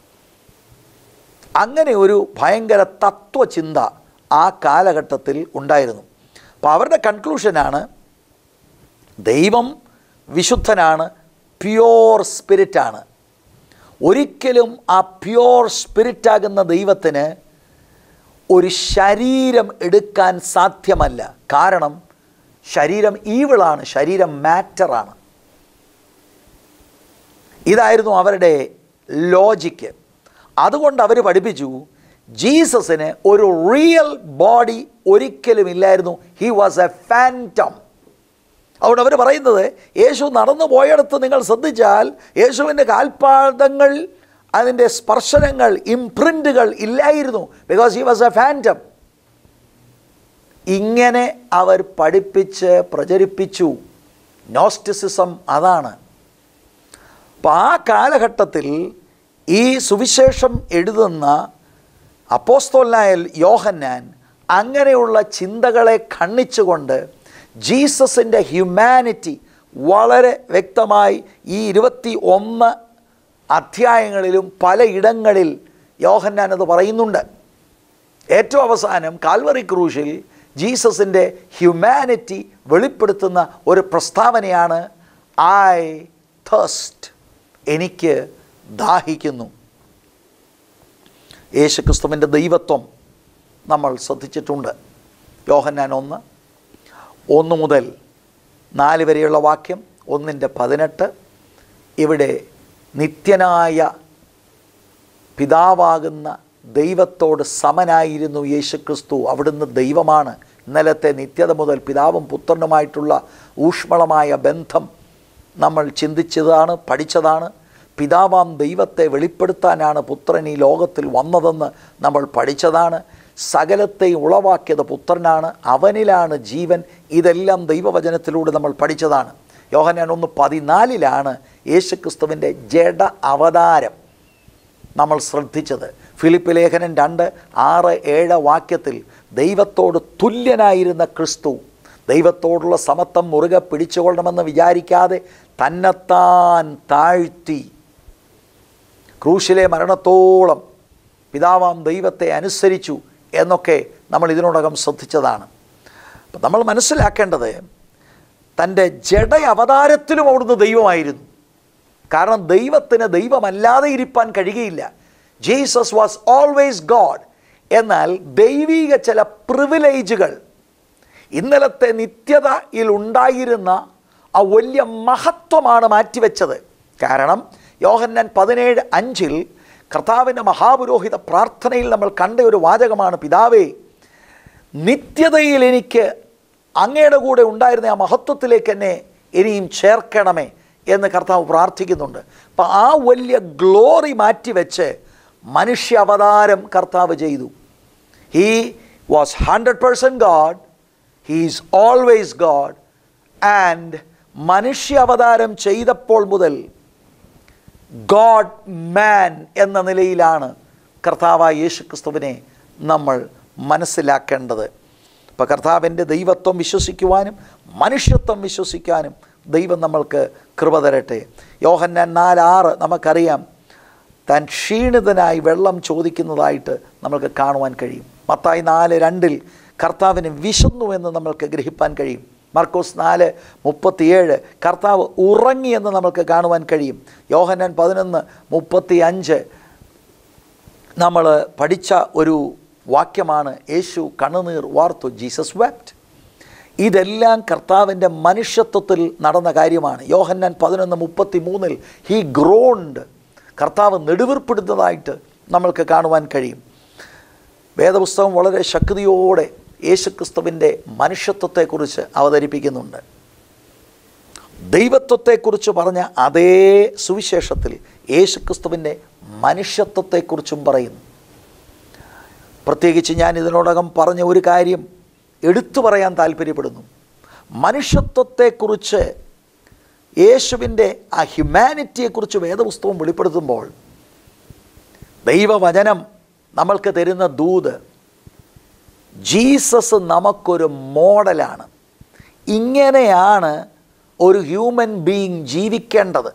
അങ്ങനെ ഒരു ഭയങ്കര തത്വചിന്ത ആ കാലഘട്ടത്തിൽ ഉണ്ടായിരുന്നു. അപ്പോൾ അവരുടെ കൺക്ലൂഷനാണ് ദൈവം വിശുദ്ധനാണ്, പ്യോർ സ്പിരിറ്റാണ്. ഒരിക്കലും ആ പ്യോർ സ്പിരിറ്റാകുന്ന ദൈവത്തിന് ഒരു ശരീരം എടുക്കാൻ സാധ്യമല്ല. കാരണം ശരീരം ഈവിളാണ്, ശരീരം മാറ്ററാണ്. ഇതായിരുന്നു അവരുടെ ലോജിക്ക്. അതുകൊണ്ട് അവർ പഠിപ്പിച്ചു ജീസസിന് ഒരു റിയൽ ബോഡി ഒരിക്കലും ഇല്ലായിരുന്നു. He was a phantom. അതുകൊണ്ട് അവർ പറയുന്നത് യേശു നടന്നു പോയടത്ത് നിങ്ങൾ ശ്രദ്ധിച്ചാൽ യേശുവിൻ്റെ കാൽപാദങ്ങൾ, അതിൻ്റെ സ്പർശനങ്ങൾ, ഇംപ്രിൻറ്റുകൾ ഇല്ലായിരുന്നു. Because he was a phantom. ഇങ്ങനെ അവർ പഠിപ്പിച്ച് പ്രചരിപ്പിച്ചു. നോസ്റ്റിസിസം അതാണ്. അപ്പോൾ ആ കാലഘട്ടത്തിൽ ഈ സുവിശേഷം എഴുതുന്ന അപ്പോസ്തലനായ യോഹന്നാൻ അങ്ങനെയുള്ള ചിന്തകളെ ഖണ്ഡിച്ചുകൊണ്ട് ജീസസിൻ്റെ ഹ്യൂമാനിറ്റി വളരെ വ്യക്തമായി ഈ 21 അധ്യായങ്ങളിലും പലയിടങ്ങളിൽ യോഹന്നാൻ അത് പറയുന്നുണ്ട്. ഏറ്റവും അവസാനം കാൽവറി ക്രൂശിൽ ജീസസിൻ്റെ ഹ്യൂമാനിറ്റി വെളിപ്പെടുത്തുന്ന ഒരു പ്രസ്താവനയാണ് ഐ തേഴ്സ്റ്റ്, എനിക്ക് ദാഹിക്കുന്നു. യേശുക്രിസ്തുവിൻ്റെ ദൈവത്വം നമ്മൾ ശ്രദ്ധിച്ചിട്ടുണ്ട്. യോഹന്നാൻ 1 മുതൽ 4 വരെയുള്ള വാക്യം, 1:18. ഇവിടെ നിത്യനായ പിതാവാകുന്ന ദൈവത്തോട് സമനായിരുന്നു യേശുക്രിസ്തു. അവിടുന്ന് ദൈവമാണ്. ഇന്നലത്തെ നിത്യത മുതൽ പിതാവും പുത്രനുമായിട്ടുള്ള ഊഷ്മളമായ ബന്ധം നമ്മൾ ചിന്തിച്ചതാണ്, പഠിച്ചതാണ്. പിതാവാം ദൈവത്തെ വെളിപ്പെടുത്താനാണ് പുത്രൻ ഈ ലോകത്തിൽ വന്നതെന്ന് നമ്മൾ പഠിച്ചതാണ്. സകലത്തെയും ഉളവാക്കിയത് പുത്രനാണ്, അവനിലാണ് ജീവൻ. ഇതെല്ലാം ദൈവവചനത്തിലൂടെ നമ്മൾ പഠിച്ചതാണ്. യോഹന്നാൻ 1:14 യേശുക്രിസ്തുവിൻ്റെ ജഡ അവതാരം നമ്മൾ ശ്രദ്ധിച്ചത്. ഫിലിപ്പ് ലേഖനം 2:6-7 വാക്യത്തിൽ ദൈവത്തോട് തുല്യനായിരുന്ന ക്രിസ്തു ദൈവത്തോടുള്ള സമത്വം മുറുകെ പിടിച്ചുകൊള്ളണമെന്ന് വിചാരിക്കാതെ തന്നെത്താൻ താഴ്ത്തി ക്രൂശിലെ മരണത്തോളം പിതാവാം ദൈവത്തെ അനുസരിച്ചു എന്നൊക്കെ നമ്മൾ ഇതിനോടകം ശ്രദ്ധിച്ചതാണ്. അപ്പം നമ്മൾ മനസ്സിലാക്കേണ്ടത് തൻ്റെ ജഡ അവതാരത്തിലും അവിടുന്ന് ദൈവമായിരുന്നു. കാരണം ദൈവത്തിന് ദൈവമല്ലാതെ ഇരിപ്പാൻ കഴിയുകയില്ല. Jesus was always God. എന്നാൽ ദൈവിക ചില പ്രിവിലേജുകൾ, ഇന്നലത്തെ നിത്യതയിൽ ഉണ്ടായിരുന്ന ആ വലിയ മഹത്വമാണ് മാറ്റിവെച്ചത്. കാരണം യോഹന്നാൻ 17:5 കർത്താവിൻ്റെ മഹാപുരോഹിത പ്രാർത്ഥനയിൽ നമ്മൾ കണ്ട ഒരു വാചകമാണ്, പിതാവേ, നിത്യതയിൽ എനിക്ക് അങ്ങയുടെ കൂടെ ഉണ്ടായിരുന്ന ആ മഹത്വത്തിലേക്ക് എന്നെ ഇനിയും ചേർക്കണമേ എന്ന് കർത്താവ് പ്രാർത്ഥിക്കുന്നുണ്ട്. അപ്പം ആ വലിയ ഗ്ലോറി മാറ്റിവെച്ച് മനുഷ്യ അവതാരം കർത്താവ് ചെയ്തു. He was 100% God, he is always God. And മനുഷ്യ അവതാരം ചെയ്തപ്പോൾ മുതൽ ഗോഡ് മാൻ എന്ന നിലയിലാണ് കർത്താവായ യേശുക്രിസ്തുവിനെ നമ്മൾ മനസ്സിലാക്കേണ്ടത്. ഇപ്പോൾ കർത്താവിൻ്റെ ദൈവത്വം വിശ്വസിക്കുവാനും മനുഷ്യത്വം വിശ്വസിക്കാനും ദൈവം നമ്മൾക്ക് കൃപ തരട്ടെ. യോഹന്നാൻ 4:6 നമുക്കറിയാം, താൻ ക്ഷീണിതനായി വെള്ളം ചോദിക്കുന്നതായിട്ട് നമ്മൾക്ക് കാണുവാൻ കഴിയും. മത്തായി 4:2 കർത്താവിന് വിശന്നു എന്ന് നമ്മൾക്ക് ഗ്രഹിപ്പാൻ കഴിയും. മർക്കോസ് 4:37 കർത്താവ് ഉറങ്ങിയെന്ന് നമുക്ക് കാണുവാൻ കഴിയും. യോഹന്നാൻ 11:35 നമ്മൾ പഠിച്ച ഒരു വാക്യമാണ്, യേശു കണ്ണുനീർ വാർത്തു, ജീസസ് വെപ്റ്റ്. ഇതെല്ലാം കർത്താവിൻ്റെ മനുഷ്യത്വത്തിൽ നടന്ന കാര്യമാണ്. യോഹന്നാൻ 11:33 ഹീ ഗ്രോൺഡ്, കർത്താവ് നെടുവീർപ്പിടുന്നതായിട്ട് നമ്മൾക്ക് കാണുവാൻ കഴിയും. വേദപുസ്തകം വളരെ ശക്തിയോടെ യേശുക്രിസ്തുവിൻ്റെ മനുഷ്യത്വത്തെക്കുറിച്ച് അവതരിപ്പിക്കുന്നുണ്ട്. ദൈവത്വത്തെക്കുറിച്ച് പറഞ്ഞ അതേ സുവിശേഷത്തിൽ യേശുക്രിസ്തുവിൻ്റെ മനുഷ്യത്വത്തെക്കുറിച്ചും പറയുന്നു. പ്രത്യേകിച്ച് ഞാൻ ഇതിനോടകം പറഞ്ഞ ഒരു കാര്യം എടുത്തു പറയാൻ താല്പര്യപ്പെടുന്നു. മനുഷ്യത്വത്തെക്കുറിച്ച്, യേശുവിൻ്റെ ആ ഹ്യൂമാനിറ്റിയെക്കുറിച്ച് വേദപുസ്തകം വെളിപ്പെടുത്തുമ്പോൾ ദൈവവചനം നമ്മൾക്ക് തരുന്ന ദൂത്, ജീസസ് നമുക്കൊരു മോഡലാണ്. ഇങ്ങനെയാണ് ഒരു ഹ്യൂമൻ ബീയിങ് ജീവിക്കേണ്ടത്.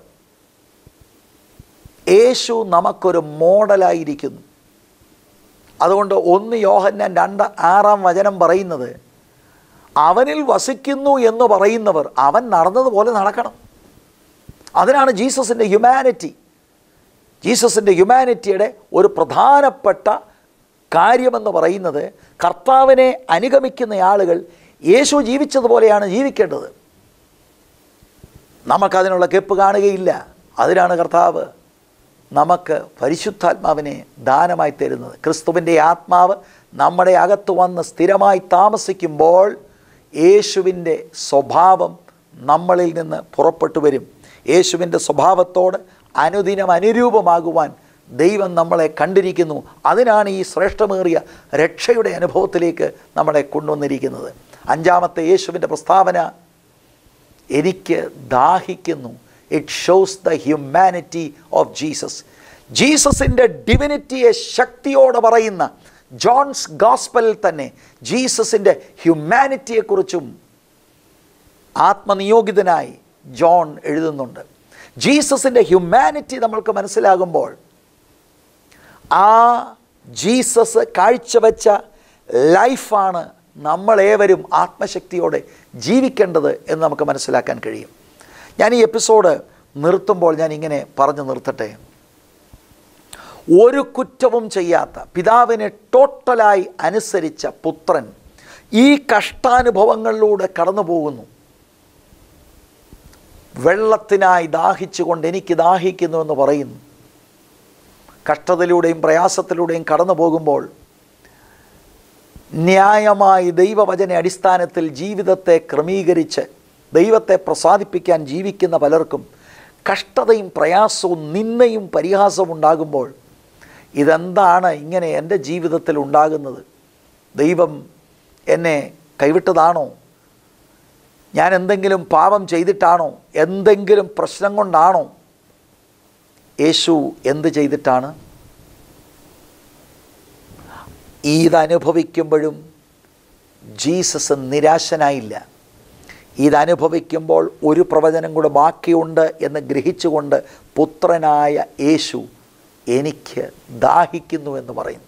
യേശു നമുക്കൊരു മോഡലായിരിക്കുന്നു. അതുകൊണ്ട് 1 യോഹന്നാൻ 2:6 പറയുന്നത്, അവനിൽ വസിക്കുന്നു എന്ന് പറയുന്നവർ അവൻ നടന്നതുപോലെ നടക്കണം. അതിനാണ് ജീസസിൻ്റെ ഹ്യൂമാനിറ്റി. ജീസസിൻ്റെ ഹ്യൂമാനിറ്റിയുടെ ഒരു പ്രധാനപ്പെട്ട കാര്യമെന്ന് പറയുന്നത്, കർത്താവിനെ അനുഗമിക്കുന്ന ആളുകൾ യേശു ജീവിച്ചതുപോലെയാണ് ജീവിക്കേണ്ടത്. നമുക്കതിനുള്ള കെപ്പ് കാണുകയില്ല. അതിനാണ് കർത്താവ് നമുക്ക് പരിശുദ്ധാത്മാവിനെ ദാനമായി തരുന്നത്. ക്രിസ്തുവിൻ്റെ ആത്മാവ് നമ്മുടെ അകത്ത് വന്ന് സ്ഥിരമായി താമസിക്കുമ്പോൾ യേശുവിൻ്റെ സ്വഭാവം നമ്മളിൽ നിന്ന് പുറപ്പെട്ടു വരും. യേശുവിൻ്റെ സ്വഭാവത്തോട് അനുദിനം അനുരൂപമാകുവാൻ ദൈവം നമ്മളെ കണ്ടിരിക്കുന്നു. അതിനാണ് ഈ ശ്രേഷ്ഠമേറിയ രക്ഷയുടെ അനുഭവത്തിലേക്ക് നമ്മളെ കൊണ്ടുവന്നിരിക്കുന്നത്. 5-ാമത്തെ യേശുവിൻ്റെ പ്രസ്താവന, എനിക്ക് ദാഹിക്കുന്നു. It shows the humanity of Jesus. ജീസസിൻ്റെ ഡിവിനിറ്റിയെ ശക്തിയോടെ പറയുന്ന ജോൺസ് ഗോസ്പലിൽ തന്നെ ജീസസിൻ്റെ ഹ്യൂമാനിറ്റിയെക്കുറിച്ചും ആത്മനിയോഗിതനായി ജോൺ എഴുതുന്നുണ്ട്. ജീസസിൻ്റെ ഹ്യൂമാനിറ്റി നമ്മൾക്ക് മനസ്സിലാകുമ്പോൾ ആ ജീസസ് കാഴ്ചവെച്ച ലൈഫാണ് നമ്മളേവരും ആത്മശക്തിയോടെ ജീവിക്കേണ്ടത് എന്ന് നമുക്ക് മനസ്സിലാക്കാൻ കഴിയും. ഞാൻ ഈ എപ്പിസോഡ് നിർത്തുമ്പോൾ ഞാൻ ഇങ്ങനെ പറഞ്ഞു നിർത്തട്ടെ. ഒരു കുറ്റവും ചെയ്യാത്ത പിതാവിനെ ടോട്ടലായി അനുസരിച്ച പുത്രൻ ഈ കഷ്ടാനുഭവങ്ങളിലൂടെ കടന്നു പോകുന്നു. വെള്ളത്തിനായി ദാഹിച്ചുകൊണ്ട് എനിക്ക് ദാഹിക്കുന്നു എന്ന് പറയുന്നു. കഷ്ടതയിലൂടെയും പ്രയാസത്തിലൂടെയും കടന്നു പോകുമ്പോൾ ന്യായമായി ദൈവവചന അടിസ്ഥാനത്തിൽ ജീവിതത്തെ ക്രമീകരിച്ച് ദൈവത്തെ പ്രസാദിപ്പിക്കാൻ ജീവിക്കുന്ന പലർക്കും കഷ്ടതയും പ്രയാസവും നിന്ദയും പരിഹാസവും ഉണ്ടാകുമ്പോൾ, ഇതെന്താണ് ഇങ്ങനെ എൻ്റെ ജീവിതത്തിൽ ഉണ്ടാകുന്നത്? ദൈവം എന്നെ കൈവിട്ടതാണോ? ഞാൻ എന്തെങ്കിലും പാപം ചെയ്തിട്ടാണോ? എന്തെങ്കിലും പ്രശ്നം കൊണ്ടാണോ? യേശു എന്ത് ചെയ്തിട്ടാണ്? ഇതനുഭവിക്കുമ്പോഴും ജീസസ് നിരാശനായില്ല. ഇതനുഭവിക്കുമ്പോൾ ഒരു പ്രവചനം കൂടെ ബാക്കിയുണ്ട് എന്ന് ഗ്രഹിച്ചുകൊണ്ട് പുത്രനായ യേശു എനിക്ക് ദാഹിക്കുന്നു എന്ന് പറയുന്നു.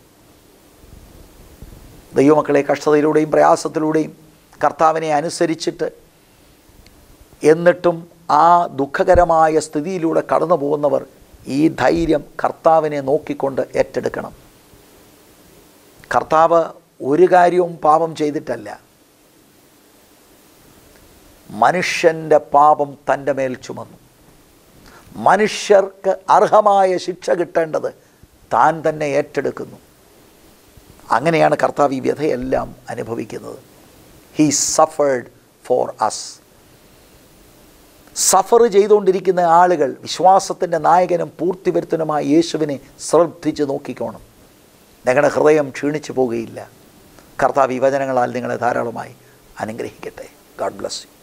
ദൈവമക്കളെ, കഷ്ടതയിലൂടെയും പ്രയാസത്തിലൂടെയും കർത്താവിനെ അനുസരിച്ചിട്ട് എന്നിട്ടും ആ ദുഃഖകരമായ സ്ഥിതിയിലൂടെ കടന്നു പോകുന്നവർ ഈ ധൈര്യം കർത്താവിനെ നോക്കിക്കൊണ്ട് ഏറ്റെടുക്കണം. കർത്താവ് ഒരു കാര്യവും പാപം ചെയ്തിട്ടല്ല. മനുഷ്യൻ്റെ പാപം തൻ്റെ മേൽ ചുമന്നു. മനുഷ്യർക്ക് അർഹമായ ശിക്ഷ കിട്ടേണ്ടത് താൻ തന്നെ ഏറ്റെടുക്കുന്നു. അങ്ങനെയാണ് കർത്താവ് ഈ വ്യഥയെല്ലാം അനുഭവിക്കുന്നത്. He suffered for us. Suffer ചെയ്തുകൊണ്ടിരിക്കുന്ന ആളുകൾ വിശ്വാസത്തിൻ്റെ നായകനും പൂർത്തിവരുത്തനുമായ യേശുവിനെ ശ്രദ്ധിച്ച് നോക്കിക്കോണം. നിങ്ങളുടെ ഹൃദയം ക്ഷീണിച്ചു പോകുകയില്ല. കർത്താവ് ഈ വചനങ്ങളാൽ നിങ്ങളെ ധാരാളമായി അനുഗ്രഹിക്കട്ടെ. God bless U.